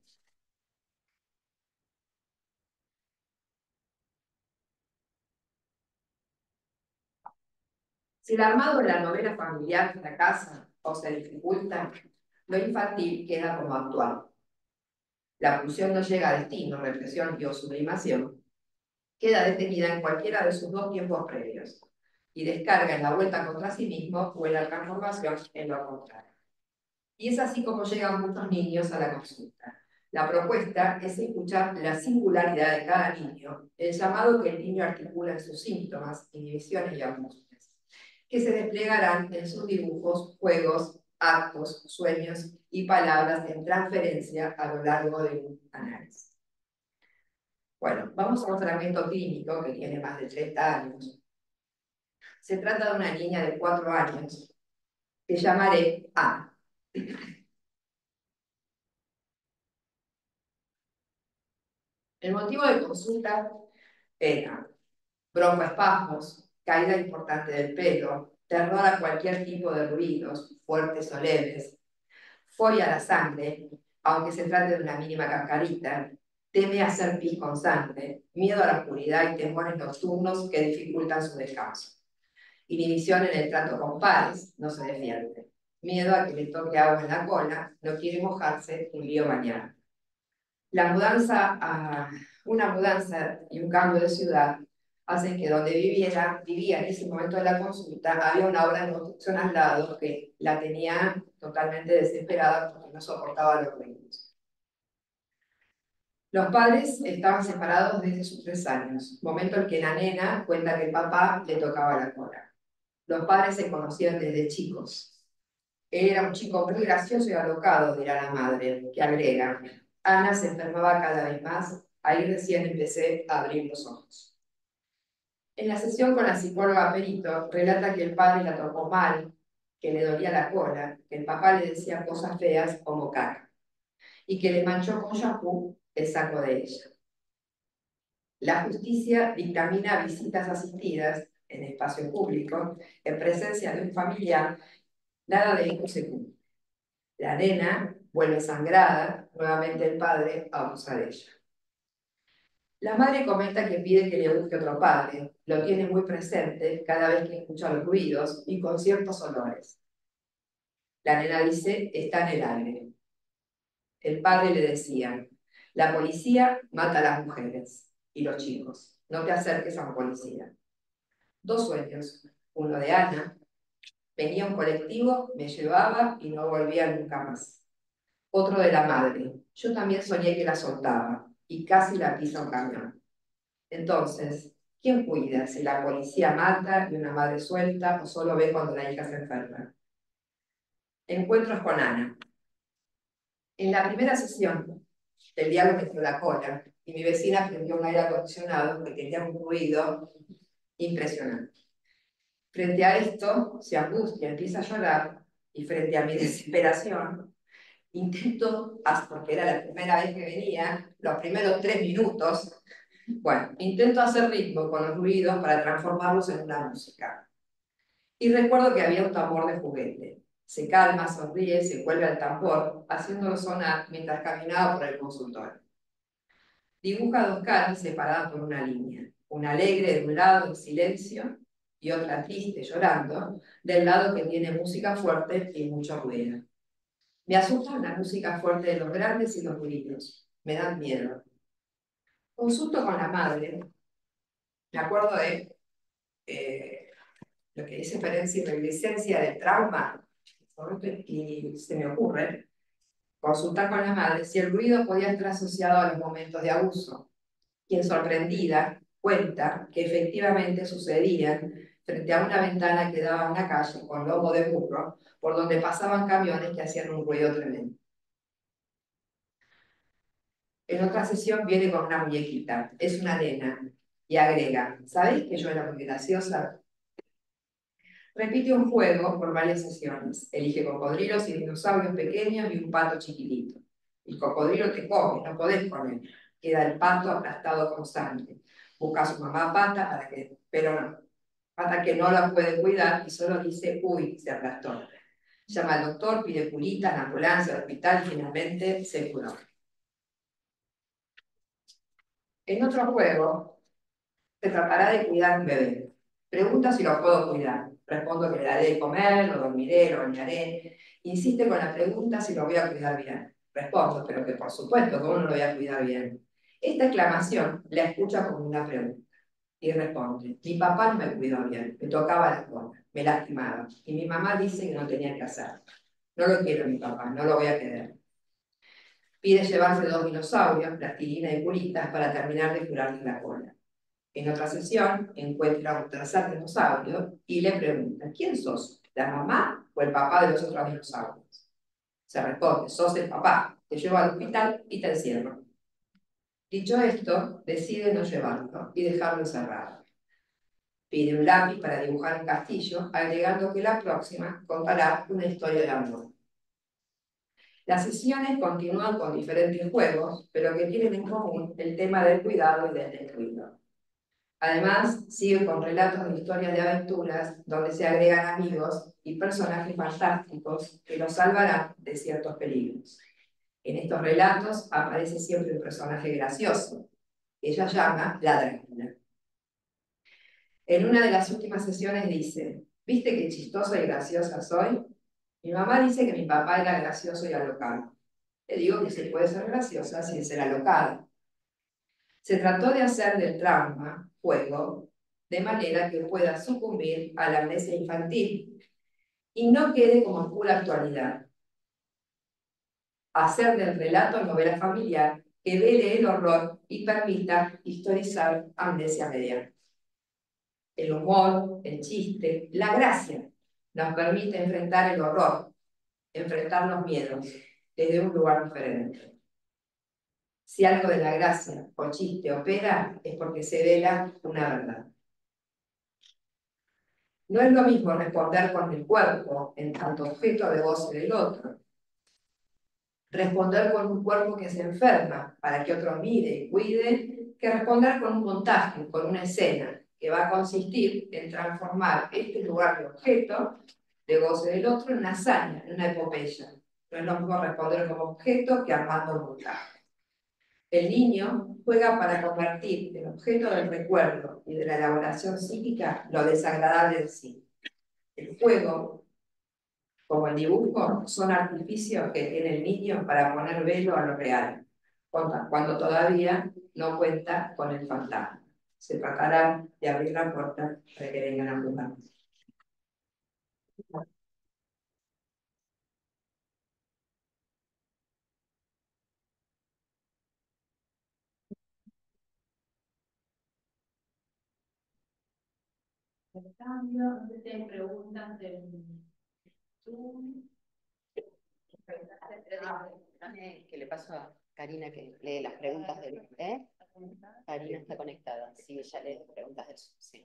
Si el armado de la novela familiar fracasa o se dificulta, lo infantil queda como actual. La pulsión no llega a destino, represión y o sublimación, queda detenida en cualquiera de sus dos tiempos previos y descarga en la vuelta contra sí mismo o en la transformación en lo contrario. Y es así como llegan muchos niños a la consulta. La propuesta es escuchar la singularidad de cada niño, el llamado que el niño articula en sus síntomas, inhibiciones y angustias, que se desplegarán en sus dibujos, juegos, actos, sueños y palabras en transferencia a lo largo de un análisis. Bueno, vamos a un fragmento clínico que tiene más de treinta años. Se trata de una niña de cuatro años que llamaré Ana. El motivo de consulta era broncoespasmos, caída importante del pelo, terror a cualquier tipo de ruidos, fuertes o leves, fobia a la sangre, aunque se trate de una mínima cascarita, teme hacer pis con sangre, miedo a la oscuridad y temores nocturnos que dificultan su descanso. Inhibición en el trato con pares, no se defiende. Miedo a que le toque agua en la cola, no quiere mojarse, un lío mañana. La mudanza a una mudanza y un cambio de ciudad hacen que donde viviera, vivía en ese momento de la consulta, había una obra de construcción al lado que la tenía totalmente desesperada porque no soportaba los ruidos. Los padres estaban separados desde sus tres años, momento en que la nena cuenta que el papá le tocaba la cola. Los padres se conocían desde chicos. Él era un chico muy gracioso y alocado, dirá la madre, que agrega: Ana se enfermaba cada vez más, ahí recién empecé a abrir los ojos. En la sesión con la psicóloga Perito, relata que el padre la tocó mal, que le dolía la cola, que el papá le decía cosas feas como caca, y que le manchó con shampoo el saco de ella. La justicia dictamina visitas asistidas en espacio público, en presencia de un familiar, nada de esto se cumple. La nena vuelve sangrada, nuevamente el padre abusa de ella. La madre comenta que pide que le busque otro padre, lo tiene muy presente cada vez que escucha los ruidos y con ciertos olores. La nena dice, está en el aire. El padre le decía, la policía mata a las mujeres y los chicos, no te acerques a un policía. Dos sueños, uno de Ana, venía un colectivo, me llevaba y no volvía nunca más. Otro de la madre, yo también soñé que la soltaba y casi la pisa un camión. Entonces, ¿quién cuida si la policía mata y una madre suelta o solo ve cuando la hija se enferma? Encuentros con Ana. En la primera sesión, el diablo me dio la cola y mi vecina prendió un aire acondicionado que tenía un ruido impresionante. Frente a esto, se angustia, empieza a llorar y frente a mi desesperación, intento, porque era la primera vez que venía, los primeros tres minutos, bueno, intento hacer ritmo con los ruidos para transformarlos en una música. Y recuerdo que había un tambor de juguete. Se calma, sonríe, se vuelve al tambor, haciéndolo sonar mientras caminaba por el consultorio. Dibuja dos caras separadas por una línea. Una alegre de un lado en silencio y otra triste llorando del lado que tiene música fuerte y mucho ruido. Me asusta la música fuerte de los grandes y los ruidos. Me dan miedo. Consulto con la madre. Me acuerdo de eh, lo que dice Ferencia y reminiscencia del trauma, y se me ocurre consultar con la madre si el ruido podía estar asociado a los momentos de abuso, quien sorprendida cuenta que efectivamente sucedían frente a una ventana que daba a una calle con lomo de burro, por donde pasaban camiones que hacían un ruido tremendo. En otra sesión viene con una muñequita, es una nena, y agrega, ¿sabéis que yo era muy graciosa? Repite un juego por varias sesiones. Elige cocodrilos y dinosaurios pequeños y un pato chiquitito. El cocodrilo te come, no podés con él. Queda el pato aplastado con sangre. Busca a su mamá Pata, para que, pero no. Pata que no la puede cuidar y solo dice, uy, se aplastó. Llama al doctor, pide culitas, la ambulancia, al hospital y finalmente se curó. En otro juego, se tratará de cuidar un bebé. Pregunta si lo puedo cuidar. Respondo que le daré de comer, lo dormiré, lo bañaré. Insiste con la pregunta si lo voy a cuidar bien. Respondo, pero que por supuesto, ¿cómo no lo voy a cuidar bien? Esta exclamación la escucha como una pregunta. Y responde, mi papá no me cuidó bien, me tocaba la cola, me lastimaba. Y mi mamá dice que no tenía que hacerlo. No lo quiero mi papá, no lo voy a querer. Pide llevarse dos dinosaurios, plastilina y curitas, para terminar de curarle la cola. En otra sesión, encuentra un tercer dinosaurio y le pregunta, ¿quién sos? ¿La mamá o el papá de los otros dinosaurios? Se responde, sos el papá, te llevo al hospital y te encierro. Dicho esto, decide no llevarlo y dejarlo encerrado. Pide un lápiz para dibujar un castillo, agregando que la próxima contará una historia de amor. Las sesiones continúan con diferentes juegos, pero que tienen en común el tema del cuidado y del descuido. Además, sigue con relatos de historias de aventuras, donde se agregan amigos y personajes fantásticos que los salvarán de ciertos peligros. En estos relatos aparece siempre un personaje gracioso, que ella llama la Drácula. En una de las últimas sesiones dice, ¿viste qué chistosa y graciosa soy? Mi mamá dice que mi papá era gracioso y alocado. Le digo que se puede ser graciosa sin ser alocada. Se trató de hacer del trauma, juego, de manera que pueda sucumbir a la amnesia infantil y no quede como pura actualidad. Hacer del relato novela familiar que vele el horror y permita historizar amnesia mediana. El humor, el chiste, la gracia nos permite enfrentar el horror, enfrentar los miedos desde un lugar diferente. Si algo de la gracia o chiste opera, es porque se vela una verdad. No es lo mismo responder con el cuerpo, en tanto objeto de goce del otro. Responder con un cuerpo que se enferma para que otro mire y cuide, que responder con un contagio, con una escena, que va a consistir en transformar este lugar de objeto de goce del otro en una hazaña, en una epopeya. No es lo mismo responder como objeto que armando un montaje. El niño juega para convertir en objeto del recuerdo y de la elaboración psíquica lo desagradable de sí. El juego, como el dibujo, son artificios que tiene el niño para poner velo a lo real, cuando, cuando todavía no cuenta con el fantasma. Se tratará de abrir la puerta para que vengan a jugar. El cambio, no sé si hay preguntas del Zoom. Que le paso a Karina que lee las preguntas del... ¿Eh? Karina está conectada, sí, ella lee las preguntas del Zoom, sí.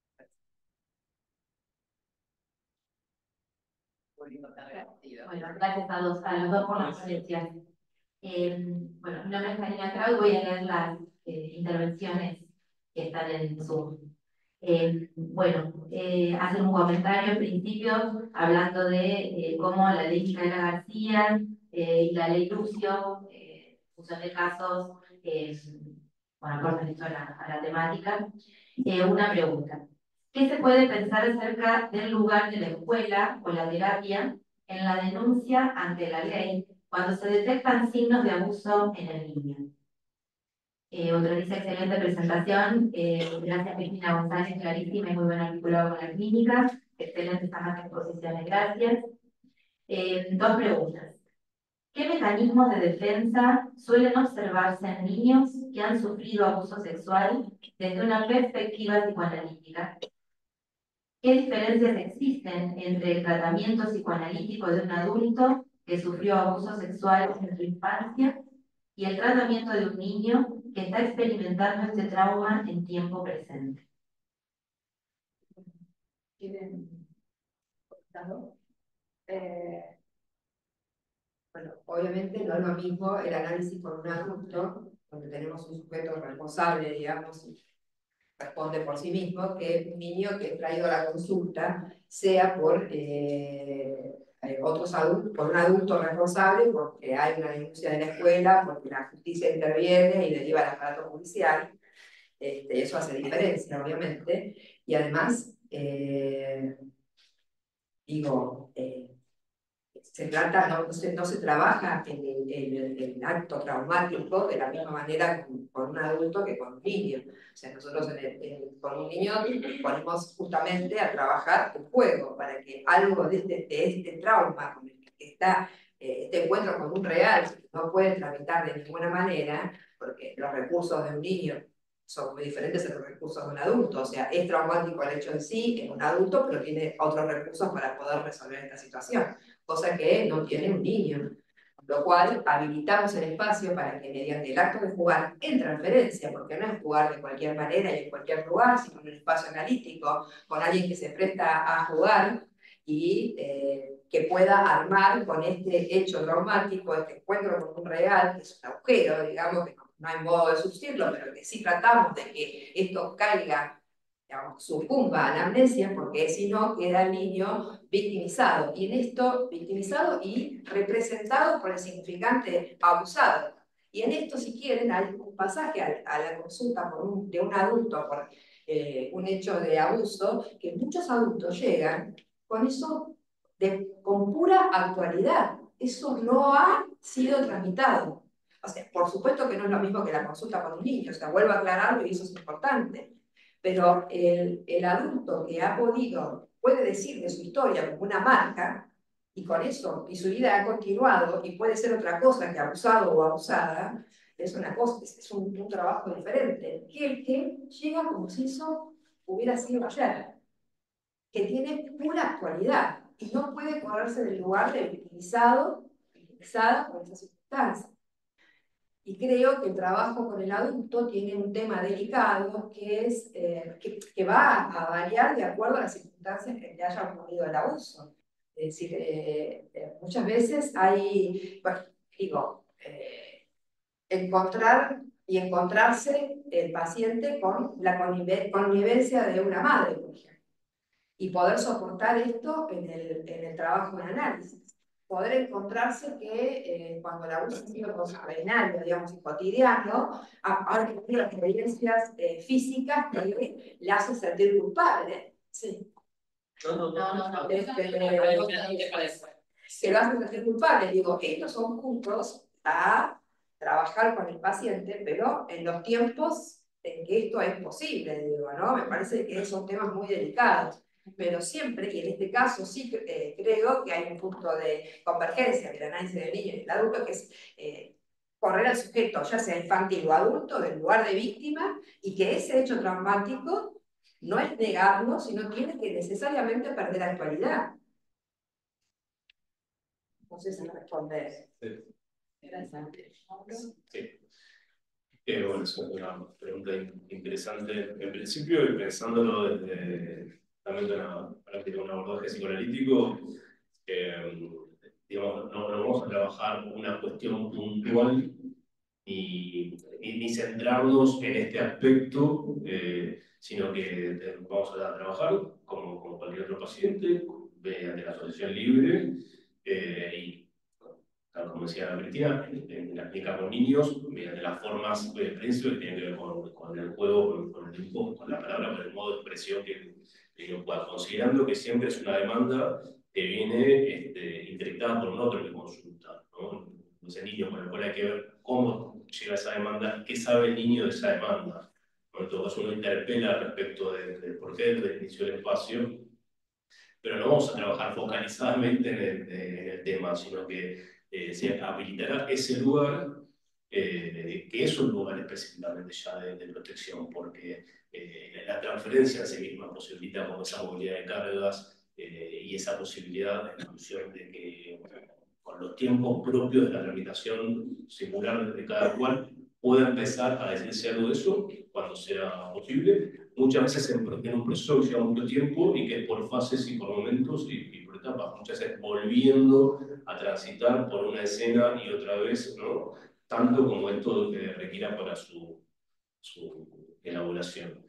Bueno, gracias a los, a los dos por las ponencias. Eh, bueno, mi nombre es Karina Kraut, voy a leer las eh, intervenciones que están en Zoom. Eh, bueno, eh, hacer un comentario al principio hablando de eh, cómo la ley Micaela García eh, y la ley Lucio, eh, función de casos, eh, bueno, aportan esto a la, a la temática. Eh, una pregunta. ¿Qué se puede pensar acerca del lugar de la escuela o la terapia en la denuncia ante la ley cuando se detectan signos de abuso en el niño? Eh, otro dice, excelente presentación, eh, gracias Cristina González, clarísima y muy buen articulado con la clínica, excelentes ambas exposiciones, gracias. Eh, dos preguntas. ¿Qué mecanismos de defensa suelen observarse en niños que han sufrido abuso sexual desde una perspectiva psicoanalítica? ¿Qué diferencias existen entre el tratamiento psicoanalítico de un adulto que sufrió abuso sexual en su infancia y el tratamiento de un niño que está experimentando este trauma en tiempo presente? ¿Quieren contarlo? Eh, bueno, obviamente no es lo mismo el análisis con un adulto, donde tenemos un sujeto responsable, digamos, y responde por sí mismo, que un niño que es traído a la consulta, sea por eh, otros adultos, por un adulto responsable, porque hay una denuncia de la escuela, porque la justicia interviene y deriva al aparato judicial. Este, eso hace diferencia, obviamente, y además, eh, digo, eh, se trata, no, no, se, no se trabaja en el, en el, el acto traumático de la misma manera con, con un adulto que con un niño. O sea, nosotros en el, en, con un niño ponemos justamente a trabajar el juego para que algo de este, de este trauma con el que está eh, este encuentro con un real no puede tramitar de ninguna manera, porque los recursos de un niño son muy diferentes a los recursos de un adulto. O sea, es traumático el hecho en sí, en un adulto, pero tiene otros recursos para poder resolver esta situación, cosa que no tiene un niño. Con lo cual, habilitamos el espacio para que mediante el acto de jugar en transferencia, porque no es jugar de cualquier manera y en cualquier lugar, sino en un espacio analítico, con alguien que se presta a jugar y eh, que pueda armar con este hecho traumático, este encuentro con un real, que es un agujero, digamos, que no, no hay modo de subsistirlo, pero que sí tratamos de que esto caiga, digamos, sucumba a la amnesia, porque si no queda el niño victimizado, y en esto victimizado y representado por el significante abusado. Y en esto, si quieren, hay un pasaje a, a la consulta por un, de un adulto por eh, un hecho de abuso, que muchos adultos llegan con eso de, con pura actualidad. Eso no ha sido tramitado. O sea, por supuesto que no es lo mismo que la consulta con un niño, o sea, vuelvo a aclararlo y eso es importante. pero el, el adulto que ha podido, puede decir de su historia como una marca, y con eso, y su vida ha continuado, y puede ser otra cosa que abusado o abusada, es una cosa, es un, un trabajo diferente, que el que llega como si eso hubiera sido ayer, que tiene pura actualidad, y no puede correrse del lugar de victimizado, victimizada por esas circunstancias. Y creo que el trabajo con el adulto tiene un tema delicado que, es, eh, que, que va a variar de acuerdo a las circunstancias que le haya ocurrido el abuso. Es decir, eh, eh, muchas veces hay, bueno, digo, eh, encontrar y encontrarse el paciente con la connive connivencia de una madre, por ejemplo, y poder soportar esto en el, en el trabajo de análisis. Poder encontrarse que eh, cuando el abuso ha sido ordinario, digamos, y cotidiano, ahora que tiene experiencias eh, físicas que le hacen sentir culpable. Sí. No, no, no, no, no. Este, que lo hacen sentir culpable. Digo, estos son puntos a trabajar con el paciente, pero en los tiempos en que esto es posible, digo, ¿no? Me parece que son temas muy delicados. Pero siempre, y en este caso sí eh, creo que hay un punto de convergencia del análisis del niño y del adulto, que es eh, correr al sujeto, ya sea infantil o adulto, del lugar de víctima, y que ese hecho traumático no es negarlo, sino tiene que necesariamente perder actualidad. No sé si me respondes. Sí. Interesante. Sí. Eh, bueno, es una pregunta interesante. En principio, y pensándolo desde también de una práctica, un abordaje psicoanalítico, eh, digamos, no, no vamos a trabajar una cuestión puntual ni, ni, ni centrarnos en este aspecto, eh, sino que te- vamos a trabajar como, como cualquier otro paciente, mediante la asociación libre, eh, y tal como decía Cristina, en, en la clínica con niños, mediante las formas de expresión que tienen que ver con, con el juego, con, con el dibujo, con la palabra, con el modo de expresión que el niño pueda, considerando que siempre es una demanda que viene este, interactada por un otro que consulta, ¿no? Entonces el niño con el cual hay que ver cómo llega esa demanda y qué sabe el niño de esa demanda. ¿No? En todo caso uno interpela respecto del de por qué del inicio del espacio, pero no vamos a trabajar focalizadamente en el, en el tema, sino que eh, se habilitará ese lugar, eh, que es un lugar específicamente ya de, de protección, porque eh, la transferencia en sí misma posibilita como esa movilidad de cargas eh, y esa posibilidad en función de que con los tiempos propios de la tramitación singular de cada cual pueda empezar a decirse algo de eso cuando sea posible. Muchas veces en, en un proceso que lleva mucho tiempo y que es por fases y por momentos y, y por etapas, muchas veces volviendo a transitar por una escena y otra vez, ¿no? Tanto como esto que requiera para su, su elaboración.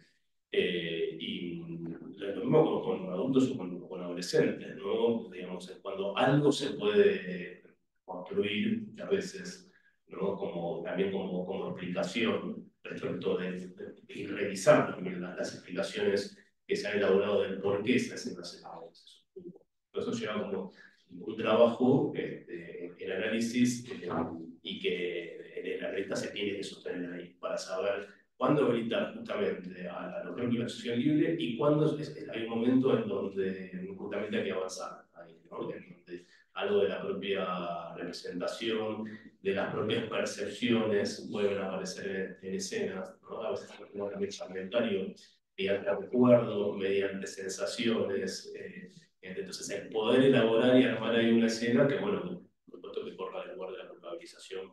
Eh, y lo mismo con, con adultos o con, con adolescentes, ¿no? Digamos, cuando algo se puede construir, a veces, ¿no? Como, también como, como explicación respecto de, de, de y revisar también las, las explicaciones que se han elaborado del por qué se hacen las escenas. Eso lleva como un trabajo, este, el análisis, eh, y que el analista se tiene que sostener ahí para saber cuándo habilitar justamente a, a los miembros de la asociación libre y cuándo es, es, hay un momento en donde justamente hay que avanzar ahí, ¿no? En donde algo de la propia representación, de las propias percepciones vuelven a aparecer en, en escenas, ¿no? A veces tenemos también fragmentario mediante recuerdos, mediante sensaciones, eh, entonces el poder elaborar y armar ahí una escena que, bueno, por supuesto que corra el lugar de la culpabilización,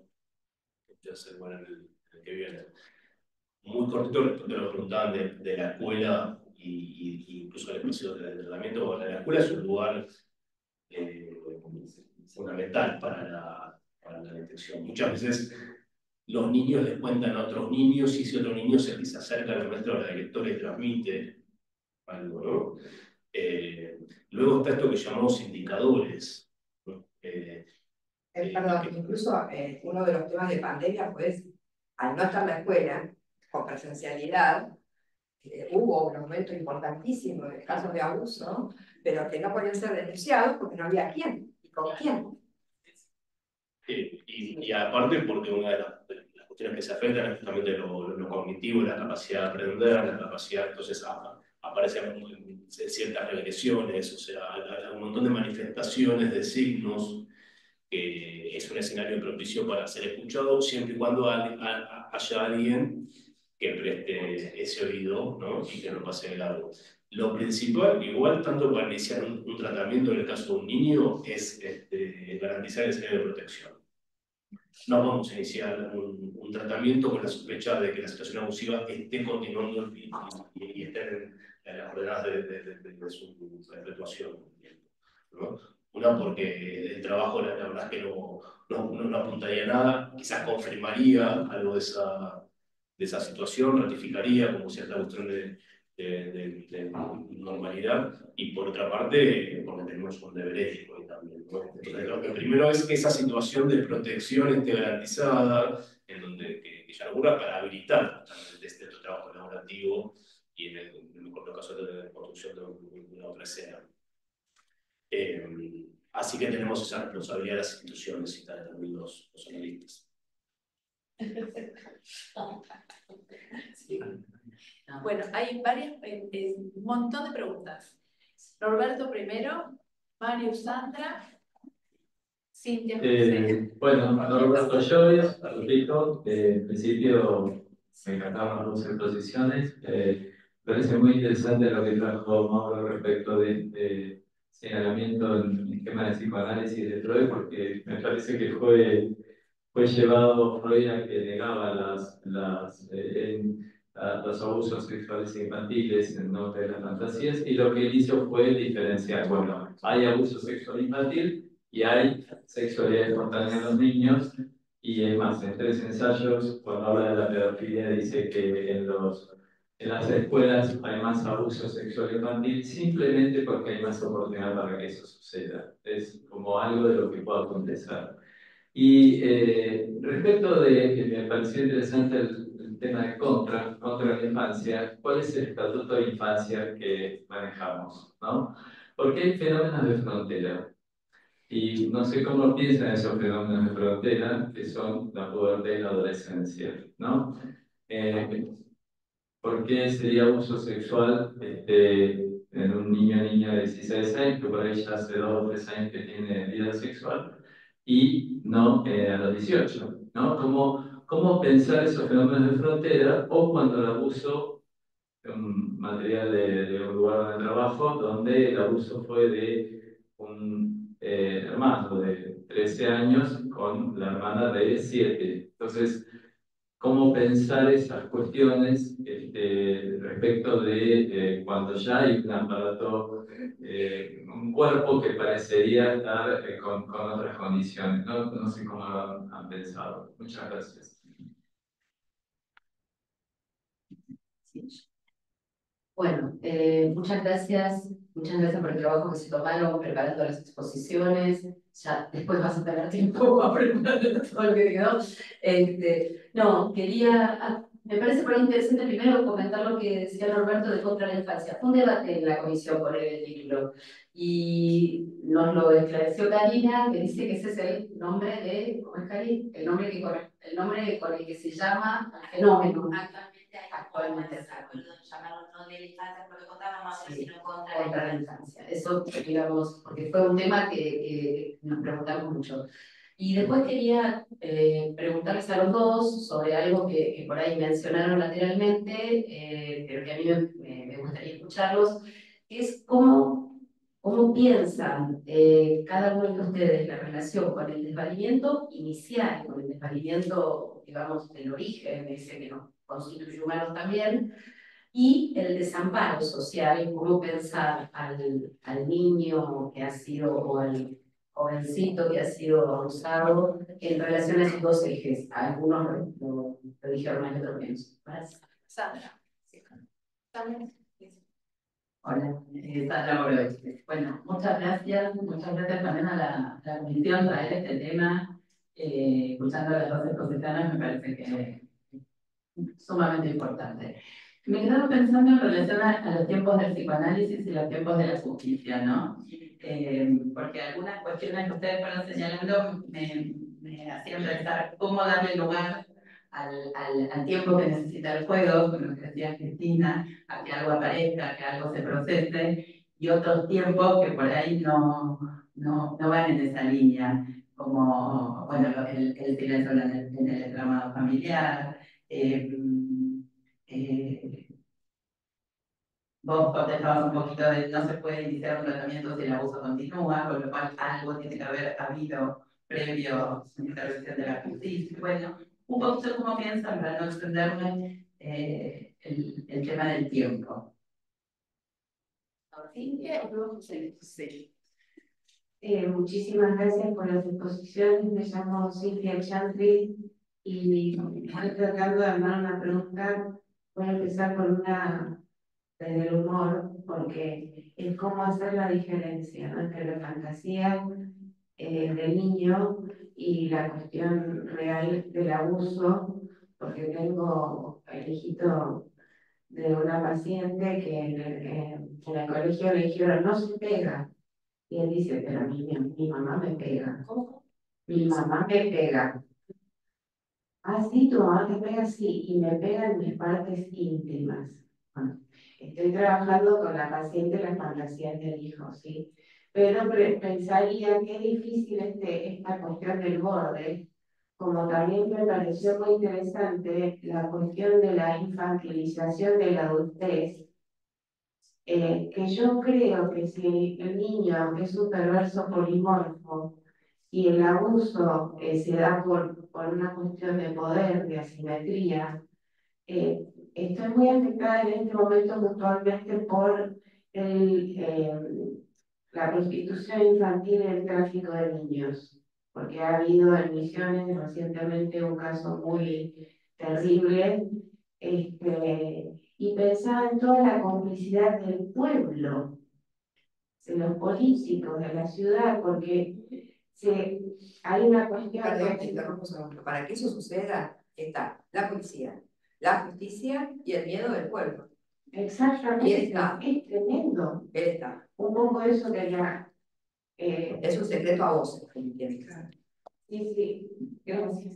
que va a ser bueno en el, en el que viene. Muy cortito respecto a lo que preguntaban de, de la escuela y, y, y incluso el espacio de tratamiento. Bueno, la escuela es un lugar eh, fundamental para la, para la detección. Muchas veces los niños les cuentan a otros niños y si otro niño se, se acerca al maestro o a la directora y transmite algo, ¿no? Eh, luego está esto que llamamos indicadores, ¿no? Eh, Eh, eh, perdón, que, incluso eh, uno de los temas de pandemia, pues, al no estar la escuela, con presencialidad, eh, hubo un aumento importantísimo de casos de abuso, pero que no podían ser denunciados porque no había quién y con quién. eh, y, y aparte porque una de las, de las cuestiones que se afectan es justamente lo, lo, lo cognitivo, la capacidad de aprender, la capacidad, entonces a, aparecen ciertas regresiones, o sea, hay un montón de manifestaciones de signos, que es un escenario propicio para ser escuchado, siempre y cuando haya alguien que preste ese oído, ¿no? Y que no pase de largo. Lo principal, igual, tanto para iniciar un, un tratamiento en el caso de un niño, es este, garantizar el escenario de protección. No vamos a iniciar un, un tratamiento con la sospecha de que la situación abusiva esté continuando y, y, y esté en, en las coordenadas de, de, de, de, de su perpetuación, ¿no? Una, porque el trabajo, la, la verdad es que no, no, no, no apuntaría a nada, quizás confirmaría algo de esa, de esa situación, ratificaría como cierta cuestión de, de, de, de normalidad, y por otra parte, porque tenemos un deber ético ahí también, ¿no? Entonces, lo que primero es que esa situación de protección esté garantizada, en donde que, que ya labura para habilitar justamente este trabajo colaborativo y en el, en el mejor caso de la construcción de una otra escena. Eh, así que tenemos esa responsabilidad de las instituciones y también los, los analistas. Sí. Bueno, hay varias, eh, eh, un montón de preguntas. Norberto primero, Mario, Sandra, Cintia. Eh, bueno, Norberto Lloves, repito, eh, en principio me encantaron las dos exposiciones. Eh, me parece muy interesante lo que trajo Mauro respecto de, de señalamiento en esquema de psicoanálisis de Freud, porque me parece que fue, fue llevado Freud a que negaba las, las, eh, en, a, los abusos sexuales infantiles en nombre de las fantasías, y lo que él hizo fue diferenciar, bueno, hay abuso sexual infantil y hay sexualidad espontánea en los niños, y es más, en tres ensayos, cuando habla de la pedofilia, dice que en, los, en las escuelas hay más abuso sexual infantil simplemente porque hay más oportunidad para que eso suceda. Es como algo de lo que puede acontecer. Y eh, respecto de que me pareció interesante el, el tema de contra, contra la infancia, ¿cuál es el estatuto de infancia que manejamos, ¿no? Porque hay fenómenos de frontera. Y no sé cómo piensan esos fenómenos de frontera, que son la pubertad y la adolescencia, ¿no? Eh, ¿Por qué sería abuso sexual este, en un niño o niña de dieciséis años, que por ahí ya hace dos o tres años que tiene vida sexual, y no eh, a los dieciocho, ¿no? ¿Cómo, cómo pensar esos fenómenos de frontera, o cuando el abuso, un material de, de un lugar de trabajo, donde el abuso fue de un eh, hermano de trece años con la hermana de siete? Entonces, ¿cómo pensar esas cuestiones este, respecto de eh, cuando ya hay un aparato, eh, un cuerpo que parecería estar eh, con, con otras condiciones? No, no sé cómo lo han, han pensado. Muchas gracias. Sí. Bueno, eh, muchas gracias, muchas gracias por el trabajo que se tomaron preparando las exposiciones. Ya después vas a tener tiempo para preparar todo lo que quedó. Este, no, quería, ah, me parece por ahí interesante primero comentar lo que decía Norberto de Contra la Infancia. Fue un debate en la comisión por el título, y nos lo esclareció Karina, que dice que ese es el nombre de, ¿cómo es, Cari? El nombre, que, el nombre con el que se llama el fenómeno. Actualmente, actualmente llamarlo no de la infancia, porque contábamos, sí, sino contra, contra la infancia. Eso, digamos, porque fue un tema que, que nos preguntamos mucho. Y después quería eh, preguntarles a los dos sobre algo que, que por ahí mencionaron lateralmente, eh, pero que a mí me, me gustaría escucharlos, que es cómo, cómo piensan eh, cada uno de ustedes la relación con el desvalimiento inicial, con el desvalimiento, digamos, del origen, ese que nos constituye humanos también, y el desamparo social, cómo pensar al, al niño que ha sido, o al jovencito que ha sido abusado, en relación a esos dos ejes. Algunos lo, lo, lo dijeron más y otros menos. Sandra. Sandra. Hola, eh, Sandra Borovich. Bueno, muchas gracias, muchas gracias también a la, a la comisión por traer este tema. Eh, escuchando a las dos exposiciones me parece que es sumamente importante. Me quedaba pensando en relación a, a los tiempos del psicoanálisis y los tiempos de la justicia, ¿no? Eh, porque algunas cuestiones que ustedes fueron señalando me, me hacían pensar cómo darle lugar al, al, al tiempo que necesita el juego, con lo que decía Cristina, a que algo aparezca, a que algo se procese, y otros tiempos que por ahí no, no, no van en esa línea, como bueno, el, el silencio en el, en el entramado familiar. Eh, eh, Vos contestabas un poquito de no se puede iniciar un tratamiento si el abuso continúa, con lo cual algo tiene que haber habido previo a la intervención de la justicia. Bueno, un poquito cómo piensan, para no extenderme, eh, el, el tema del tiempo. Cintia, y luego José. Sí. Eh, muchísimas gracias por las exposiciones. Me llamo Cintia Chantry y estoy tratando de armar una pregunta. Voy a empezar con una desde el humor, porque es cómo hacer la diferencia, ¿no?, entre la fantasía eh, del niño y la cuestión real del abuso, porque tengo el hijito de una paciente que en el, en el colegio le dijeron no se pega. Y él dice, pero mi, mi, mi mamá me pega. ¿Cómo? Mi mamá me pega. Ah, sí, tu mamá te pega, sí, y me pega en mis partes íntimas. Bueno, estoy trabajando con la paciente las fantasías del hijo, ¿sí? Pero pensaría que es difícil este, esta cuestión del borde, como también me pareció muy interesante la cuestión de la infantilización de la adultez, eh, que yo creo que si el niño es un perverso polimorfo y el abuso eh, se da por, por una cuestión de poder, de asimetría, eh, estoy muy afectada en este momento puntualmente por el, eh, la prostitución infantil y el tráfico de niños, porque ha habido en Misiones recientemente un caso muy terrible, este, y pensaba en toda la complicidad del pueblo, de los políticos, de la ciudad, porque se, hay una cuestión... Perdón, te interrumpo un segundo. Para que eso suceda, está la policía, la justicia y el miedo del pueblo. Exactamente, Y él está. es tremendo. Él está. Un poco eso quería... Eh, es un secreto a voces, que entiendes. Sí, sí, gracias.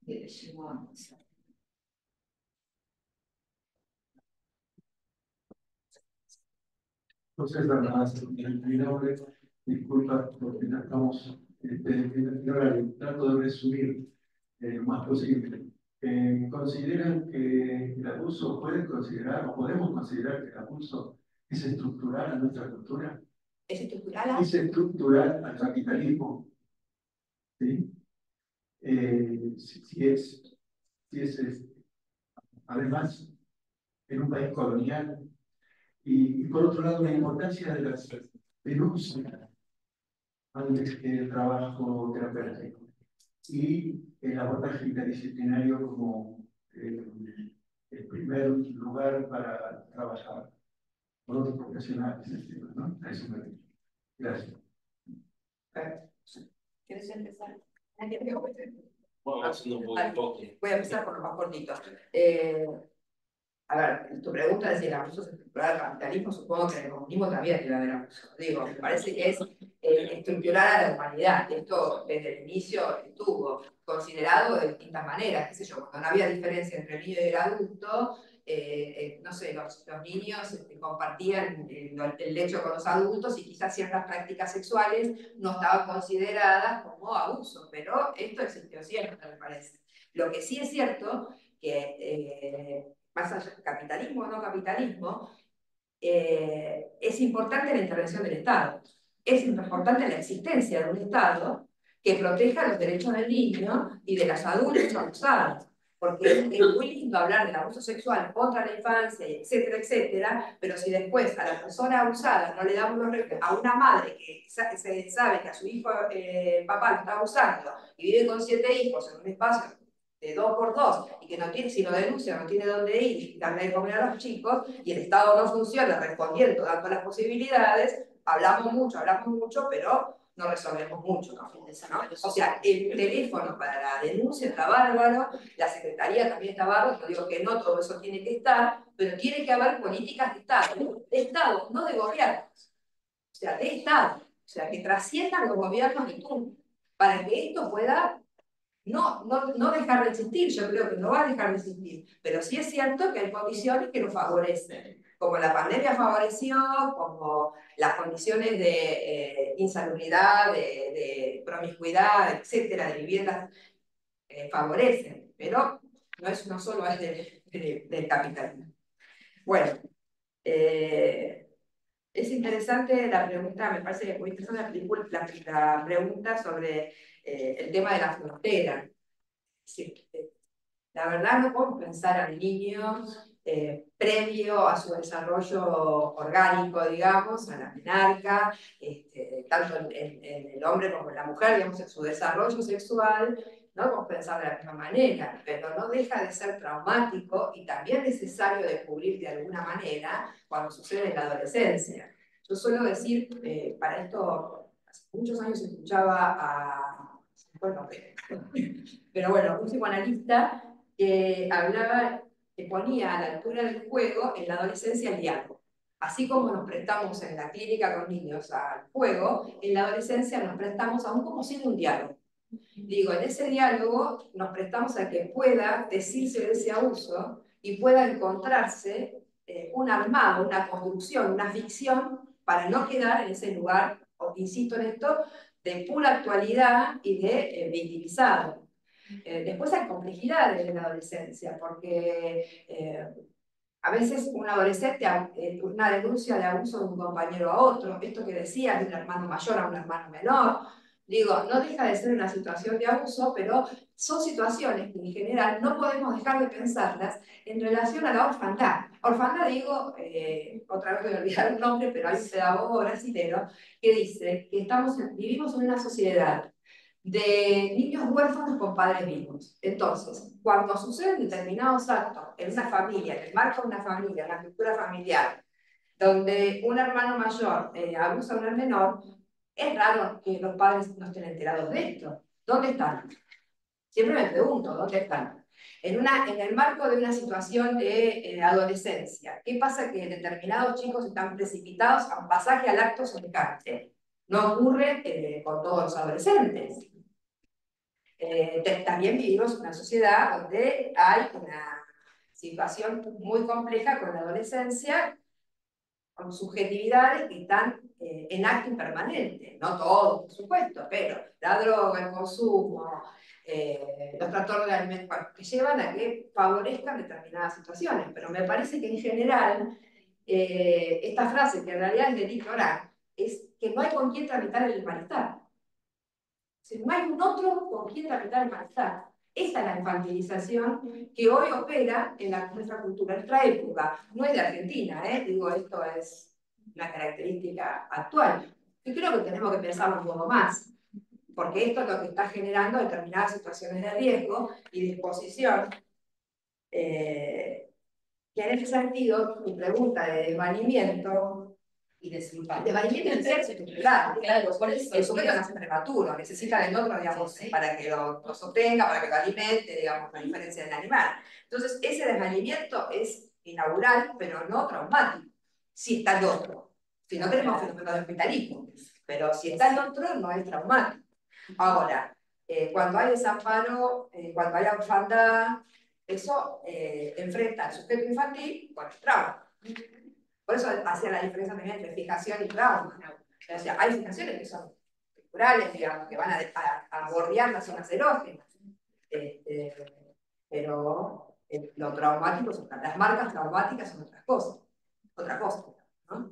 José Fernández, mi nombre, disculpa porque ya estamos este, en el horario, trato de resumir eh, lo más posible. Eh, ¿Consideran que el abuso puede considerar, o podemos considerar que el abuso es estructural a nuestra cultura? ¿Es estructural? A... ¿Es estructural al capitalismo? ¿Sí? Eh, si, si, es, si es, es, además, en un país colonial. Y, y por otro lado, la importancia de las denuncias antes que el trabajo terapéutico y el abordaje interdisciplinario como eh, el primer lugar para trabajar con otros profesionales. ¿No? A eso me refiero. Gracias. ¿Quieres empezar? Bueno, haciendo un poco. Voy a empezar por lo más cortito. Eh, A ver, tu pregunta es si el abuso es estructural del capitalismo, supongo que en el comunismo también debe haber abuso. Digo, me parece que es eh, estructural a la humanidad. Esto desde el inicio estuvo considerado de distintas maneras, qué sé yo, cuando no había diferencia entre el niño y el adulto, eh, eh, no sé, los, los niños este, compartían el, el lecho con los adultos y quizás ciertas prácticas sexuales no estaban consideradas como abuso, pero esto existió siempre, me parece. Lo que sí es cierto que... Eh, más allá de capitalismo o no capitalismo, eh, es importante la intervención del Estado. Es importante la existencia de un Estado que proteja los derechos del niño y de los adultos abusados. Porque es, es muy lindo hablar del abuso sexual contra la infancia, etcétera, etcétera, pero si después a la persona abusada no le damos los recursos, a una madre que se sabe que a su hijo, eh, el papá lo está abusando y vive con siete hijos en un espacio de dos por dos, y que no tiene, si lo denuncia, no tiene dónde ir y darle de comer a los chicos, y el Estado no funciona respondiendo, dando las posibilidades, hablamos mucho, hablamos mucho, pero no resolvemos mucho, ¿no? O sea, el teléfono para la denuncia está bárbaro, la secretaría también está bárbaro, no digo que no todo eso tiene que estar, pero tiene que haber políticas de Estado, de Estado, no de gobiernos, o sea, de Estado, o sea, que trasciendan los gobiernos de turno, para que esto pueda no, no, no dejar de existir, yo creo que no va a dejar de existir, pero sí es cierto que hay condiciones que lo favorecen, como la pandemia favoreció, como las condiciones de eh, insalubridad, de, de promiscuidad, etcétera, de viviendas eh, favorecen, pero no, es, no solo es del, del, del capitalismo. Bueno, eh, es interesante la pregunta, me parece que es muy interesante la, película, la, la pregunta sobre eh, el tema de la frontera. Sí, eh, la verdad no podemos pensar al niño eh, previo a su desarrollo orgánico, digamos, a la menarca, este, tanto en, en, en el hombre como en la mujer, digamos, en su desarrollo sexual, no podemos pensar de la misma manera, pero no deja de ser traumático y también necesario de cubrir de alguna manera cuando sucede en la adolescencia. Yo suelo decir, eh, para esto, hace muchos años escuchaba a... Bueno, pero bueno, un psicoanalista que hablaba, que ponía a la altura del juego en la adolescencia el diálogo. Así como nos prestamos en la clínica con niños al juego, en la adolescencia nos prestamos aún como siendo un diálogo. Digo, en ese diálogo nos prestamos a que pueda decirse de ese abuso y pueda encontrarse eh, un armado, una construcción, una ficción para no quedar en ese lugar, o, insisto en esto, de pura actualidad y de eh, victimizado. Eh, después hay complejidades en la adolescencia, porque eh, a veces un adolescente, eh, una denuncia de abuso de un compañero a otro, esto que decía de un hermano mayor a un hermano menor, digo, no deja de ser una situación de abuso, pero son situaciones que en general no podemos dejar de pensarlas en relación a la orfandad. Orfandad, digo, eh, otra vez voy a olvidar el nombre, pero hay un pedagogo brasilero que dice que estamos, vivimos en una sociedad de niños huérfanos con padres vivos. Entonces, cuando suceden determinados actos en una familia, en el marco de una familia, en la estructura familiar, donde un hermano mayor eh, abusa a un menor, es raro que los padres no estén enterados de esto. ¿Dónde están? Siempre me pregunto, ¿dónde están? En, una, en el marco de una situación de eh, adolescencia, ¿qué pasa que determinados chicos están precipitados a un pasaje al acto semejante? No ocurre eh, con todos los adolescentes. Eh, también vivimos en una sociedad donde hay una situación muy compleja con la adolescencia, con subjetividades que están eh, en acto permanente, no todos, por supuesto, pero la droga, el consumo, eh, los trastornos de alimentación, que llevan a que favorezcan determinadas situaciones. Pero me parece que en general, eh, esta frase, que en realidad es de Dick Oran, es que no hay con quién tramitar el malestar. Si no hay un otro con quien tramitar el malestar. Esa es la infantilización que hoy opera en la, nuestra cultura, en nuestra época. No es de Argentina, ¿eh? Digo, esto es una característica actual. Yo creo que tenemos que pensarlo un poco más, porque esto es lo que está generando determinadas situaciones de riesgo y de exposición. Eh, que en ese sentido, mi pregunta de desvanimiento y desvalimiento desvanimiento es sexo estructural. Claro, por eso el sujeto nace prematuro, necesita del otro, digamos, sí, sí, para que lo, lo sostenga, para que lo alimente, digamos, la diferencia del animal. Entonces, ese desvanimiento es inaugural, pero no traumático. Si está el otro. Si no tenemos fenómeno de hospitalismo. Pero si está el otro, no es traumático. Ahora, eh, cuando hay desamparo, eh, cuando hay orfandad, eso eh, enfrenta al sujeto infantil con el trauma. Por eso hacía la diferencia también entre fijación y trauma. O sea, hay fijaciones que son culturales, digamos, que van a, a, a bordear las zonas erógenas. Este, pero eh, lo traumático son las marcas traumáticas son otras cosas. Otra cosa, ¿no?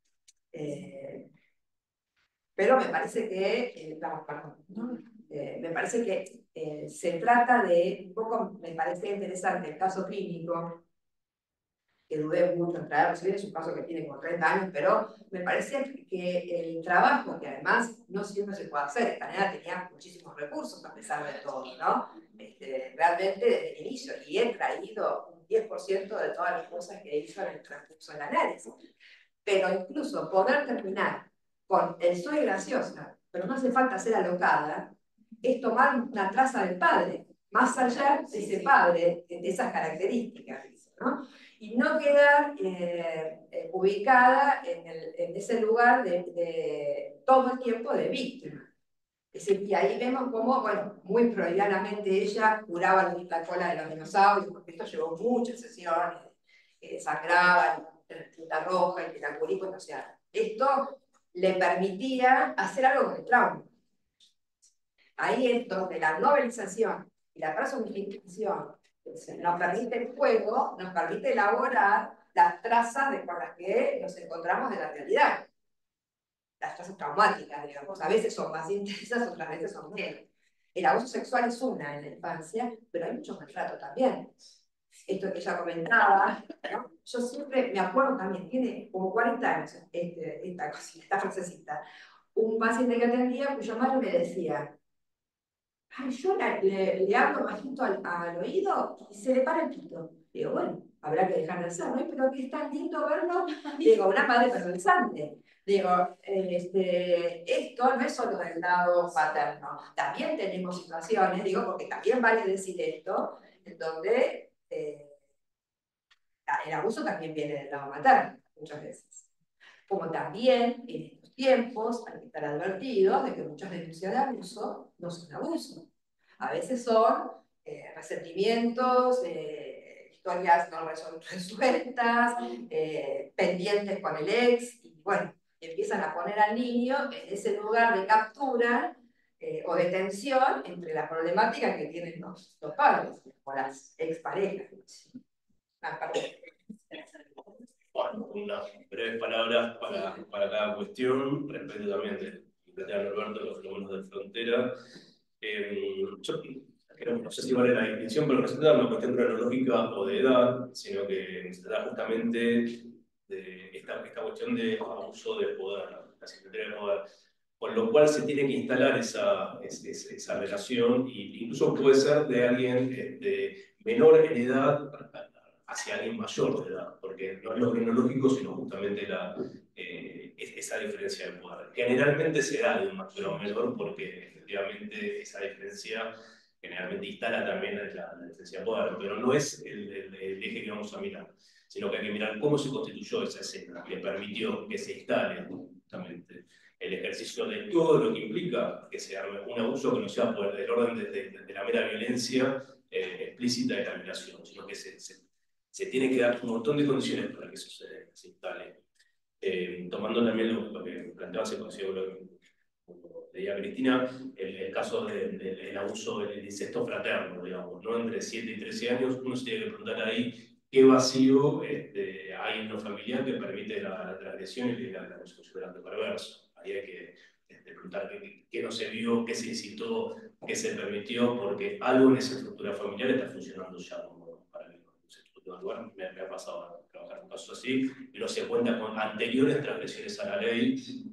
Eh, pero me parece que, eh, vamos, perdón, ¿no? eh, me parece que eh, se trata de, un poco, me parece interesante el caso clínico, que dudé mucho en traerlo, si bien es un caso que tiene como treinta años, pero me parece que el trabajo, que además no siempre se puede hacer, esta manera tenía muchísimos recursos a pesar de todo, ¿no? Este, realmente desde el inicio, y he traído un diez por ciento de todas las cosas que hizo en el transcurso del análisis. Pero incluso poder terminar con el soy graciosa, pero no hace falta ser alocada, es tomar una traza del padre, más allá de ese padre, de esas características, ¿no? Y no quedar eh, eh, ubicada en, el, en ese lugar de, de todo el tiempo de víctima. Es decir, y ahí vemos cómo, bueno, muy freudianamente ella curaba la cola de los dinosaurios, porque esto llevó muchas sesiones, que sangraban, tinta roja, y pitacurí, o sea, esto le permitía hacer algo con el trauma. Ahí es donde la novelización y la personificación nos permite el juego, nos permite elaborar las trazas de, con las que nos encontramos de la realidad. Las trazas traumáticas, digamos. A veces son más intensas, otras veces son menos. El abuso sexual es una en la infancia, pero hay mucho maltrato también. Esto que ella comentaba, ¿no? Yo siempre me acuerdo también, tiene como cuarenta años este, esta, cosita, esta frasecita. Un paciente que atendía cuya madre me decía, ay, yo la, le, le hablo bajito al, al oído y se le para el pito. Digo, bueno, habrá que dejar de hacerlo, ¿no? Pero que es tan lindo verlo. Digo, una madre perversante. Digo, este, esto no es solo del lado paterno. También tenemos situaciones, digo, porque también vale decir esto, en donde eh, el abuso también viene del lado materno, muchas veces. Como también en estos tiempos hay que estar advertidos de que muchas denuncias de abuso no son abuso. A veces son eh, resentimientos, eh, historias no resueltas, eh, pendientes con el ex, y bueno, empiezan a poner al niño en ese lugar de captura eh, o de tensión entre la problemática que tienen los, los padres o las exparejas. Ah, perdón. Bueno, unas breves palabras para, para cada cuestión, respecto también de plantear Norberto los fenómenos de frontera. Eh, yo creo, no sé si vale la distinción, pero no se trata de una cuestión cronológica o de edad, sino que se trata justamente de esta, esta cuestión de abuso de poder, la asimetría de poder. Con lo cual se tiene que instalar esa, esa, esa relación, e incluso puede ser de alguien este, menor en edad hacia alguien mayor de edad, porque no es lo cronológico, sino justamente la, eh, esa diferencia de poder. Generalmente se da de un mayor a un menor, porque efectivamente esa diferencia generalmente instala también la, la diferencia de poder, pero no es el, el, el eje que vamos a mirar, sino que hay que mirar cómo se constituyó esa escena, que permitió que se instale justamente el ejercicio de todo lo que implica que se arme un abuso que no sea por el orden de, de, de la mera violencia eh, explícita de la violación, sino que se, se, se tiene que dar un montón de condiciones para que eso se, se instale. Eh, tomando también lo, lo que planteaba hace consigo lo que leía Cristina, el, el caso del de, de, abuso del incesto fraterno, digamos, ¿no? Entre siete y trece años, uno se tiene que preguntar ahí qué vacío este, hay en lo familiar que permite la, la transgresión y la, la consecución del acto perverso. Ahí hay que este, preguntar qué, qué no se vio, qué se incitó, qué se permitió, porque algo en esa estructura familiar está funcionando ya como para que lugar. Me, me ha pasado a trabajar en casos así, y no se cuenta con anteriores transgresiones a la ley,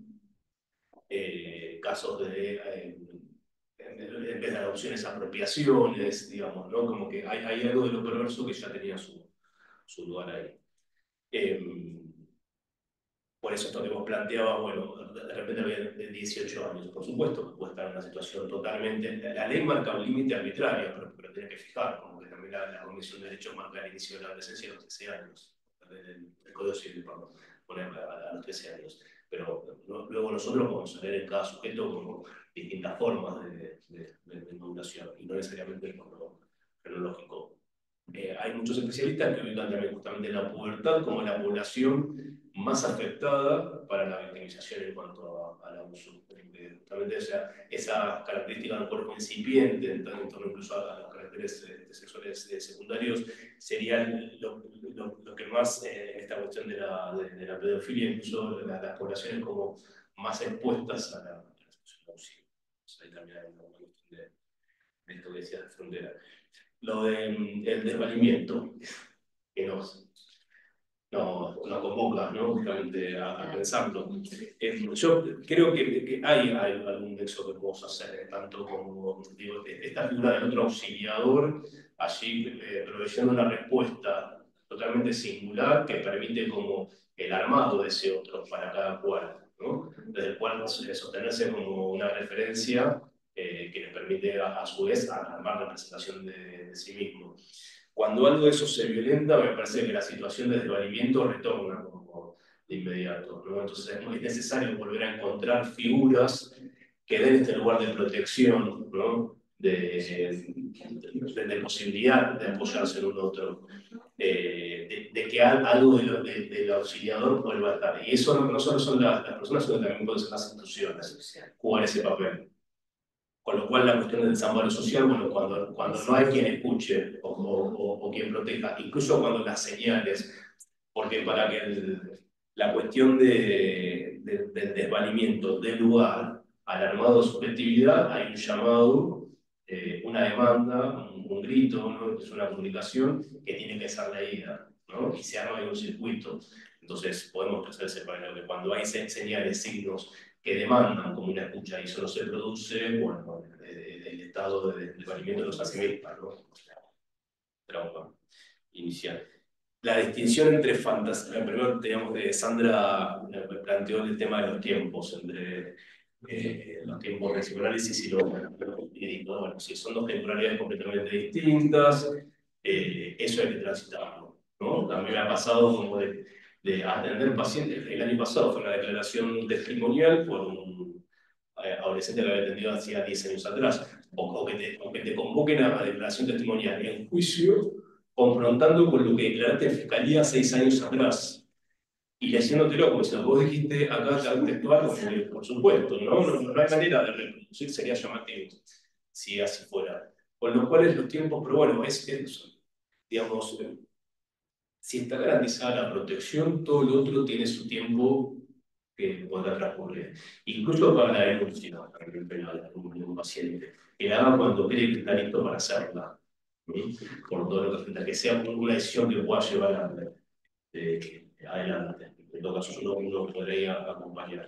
eh, casos de, eh, en vez de adopciones, apropiaciones, digamos, ¿no? Como que hay, hay algo de lo perverso que ya tenía su, su lugar ahí. Eh, Por eso esto que vos planteabas, bueno, de repente de dieciocho años, por supuesto que puede estar en una situación totalmente... La ley marca un límite arbitrario, pero, pero tiene que fijar, como que también la, la Comisión de Derechos marca el inicio de la adolescencia a los trece años, el, el Código Civil, perdón, ponerla a, a los trece años. Pero no, luego nosotros podemos ver en cada sujeto como distintas formas de, de, de, de modulación, y no necesariamente el cronológico. Eh, hay muchos especialistas que ubican también justamente la pubertad como la población más afectada para la victimización en cuanto a, al abuso. Eh, justamente, o sea, esa característica del cuerpo incipiente, en torno incluso a, a los caracteres eh, sexuales eh, secundarios, sería lo, lo, lo que más eh, en esta cuestión de la, de, de la pedofilia, incluso la, las poblaciones como más expuestas a la, a la situación abusiva. Entonces, ahí también hay una cuestión de, de esto que decías de frontera. Lo del de, desvalimiento, que nos, nos, nos convoca, ¿no? Justamente a, a pensarlo. Eh, yo creo que, que hay, hay algún nexo que podemos hacer, eh, tanto como digo, esta figura del otro auxiliador, allí eh, proveyendo una respuesta totalmente singular que permite como el armado de ese otro para cada cual, ¿no? Desde el cual sostenerse como una referencia Eh, que les permite a, a su vez armar la presentación de, de sí mismo. Cuando algo de eso se violenta, me parece que la situación de desvalimiento retorna como de inmediato, ¿no? Entonces es muy necesario volver a encontrar figuras que den este lugar de protección, ¿no? de, de, de posibilidad de apoyarse en un otro, eh, de, de que algo del de, de auxiliador vuelva a estar. Y eso no, no solo son las, las personas, sino también pueden ser las instituciones jugar ese papel. Con lo cual la cuestión del desamparo social, bueno, cuando, cuando no hay quien escuche o, o, o quien proteja, incluso cuando las señales, porque para que el, la cuestión de, de, del desvalimiento dé lugar al armado de subjetividad, hay un llamado, eh, una demanda, un, un grito, ¿no? Es una comunicación que tiene que ser leída, ¿no? Y se arma en un circuito. Entonces podemos hacer ese paralelo, que cuando hay señales, signos que demandan como una escucha y eso no se produce, bueno, el, el estado de desvalimiento los asimila, ¿no? Trauma inicial. La distinción entre fantasía, primero teníamos que Sandra planteó el tema de los tiempos, entre eh, los tiempos de psicoanálisis y los jurídicos. Bueno, si son dos temporalidades completamente distintas, eh, eso hay que transitarlo, ¿no? También me ha pasado como de, de atender pacientes, el año pasado fue una declaración testimonial por un eh, adolescente que había atendido hacía diez años atrás, o, o, que te, o que te convoquen a, a declaración testimonial en juicio, confrontando con lo que declaraste en fiscalía seis años atrás. Y leyéndotelo, como si vos dijiste acá tal textual, porque, por supuesto, ¿no? No, no hay manera de reproducir, sería llamativo si así fuera. Con lo cual es los tiempos, pero bueno, es, es digamos, eh, si está garantizada la protección, todo lo otro tiene su tiempo que podrá transcurrir. Incluso para la denuncia en el penal de un paciente, que la haga cuando cree que está listo para hacerla. ¿Sí? Por todo lo que afecta, que sea una decisión que pueda llevar a, eh, adelante. En todo caso, yo no, no podría acompañar.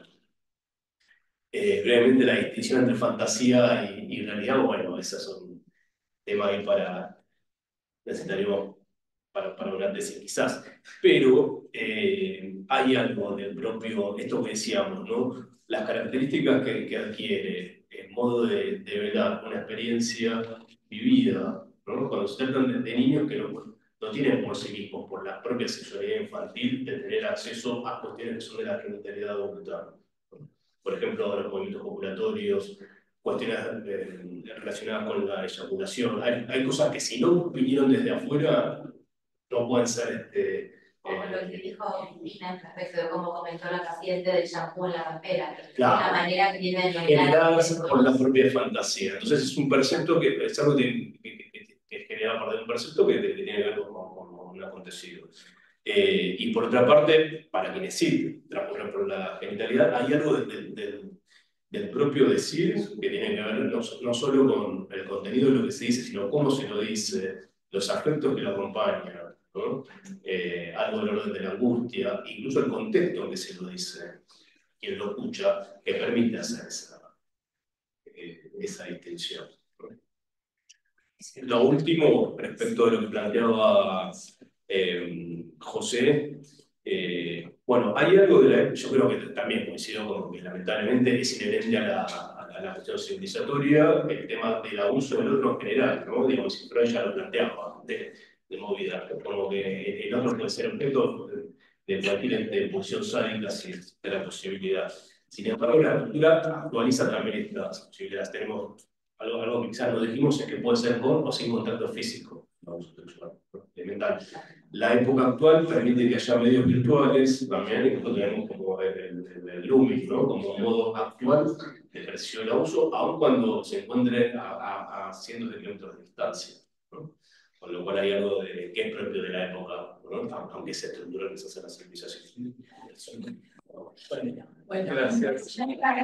Eh, brevemente, la distinción entre fantasía y, y realidad, bueno, esas son temas ahí para, necesitaríamos para, para una tesis quizás, pero eh, hay algo del propio, esto que decíamos, ¿no? Las características que, que adquiere el modo de, de velar una experiencia vivida, ¿no? Cuando se tratan de, de niños que no, no tienen por sí mismos, por la propia sexualidad infantil, de tener acceso a cuestiones que son de la genitalidad adulta, ¿no? Por ejemplo, los movimientos copulatorios, cuestiones eh, relacionadas con la eyaculación. Hay, hay cosas que si no vinieron desde afuera, no pueden ser este, como lo que dijo Nina respecto de cómo comentó la paciente del shampoo en la campera, claro, la manera que tiene de generadas por la propia fantasía. Entonces es un precepto que es algo que, que, que, que genera parte de un precepto que, que tiene que ver con, con, con un acontecido. Eh, y por otra parte, para quienes sí transcurren por la genitalidad, hay algo del, del, del propio decir que tiene que ver no, no solo con el contenido de lo que se dice, sino cómo se lo dice, los aspectos que lo acompañan, ¿no? Eh, algo del orden de la angustia, incluso el contexto en que se lo dice, quien lo escucha, que permite hacer esa, eh, esa distinción, ¿no? Lo último, respecto de lo que planteaba eh, José, eh, bueno, hay algo de la, yo creo que también coincido con que lamentablemente es inherente a la, a la cuestión civilizatoria el tema del abuso del otro en general, ¿no? Digamos, si Freud ya lo planteaba de, de movida, como que el otro puede ser objeto de, de cualquier pulsión sádica si de la posibilidad. Sin embargo, la cultura actualiza también estas posibilidades. Tenemos algo, algo que quizás no dijimos, es que puede ser con o sin contacto físico, el abuso sexual, mental. La época actual permite que haya medios virtuales, también, y nosotros tenemos como el, el, el Lumi, ¿no? Como un modo actual de ejercicio del abuso, aun cuando se encuentre a, a, a cientos de kilómetros de distancia, ¿no? Con lo cual hay algo de, que es propio de la época, ¿no? Aunque se estructura quizás en la civilización. Bueno, gracias.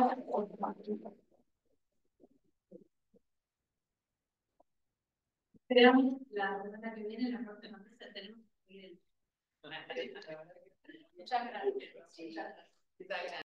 Esperamos la semana que viene, la próxima mesa tenemos que ir. Muchas gracias. Muchas gracias.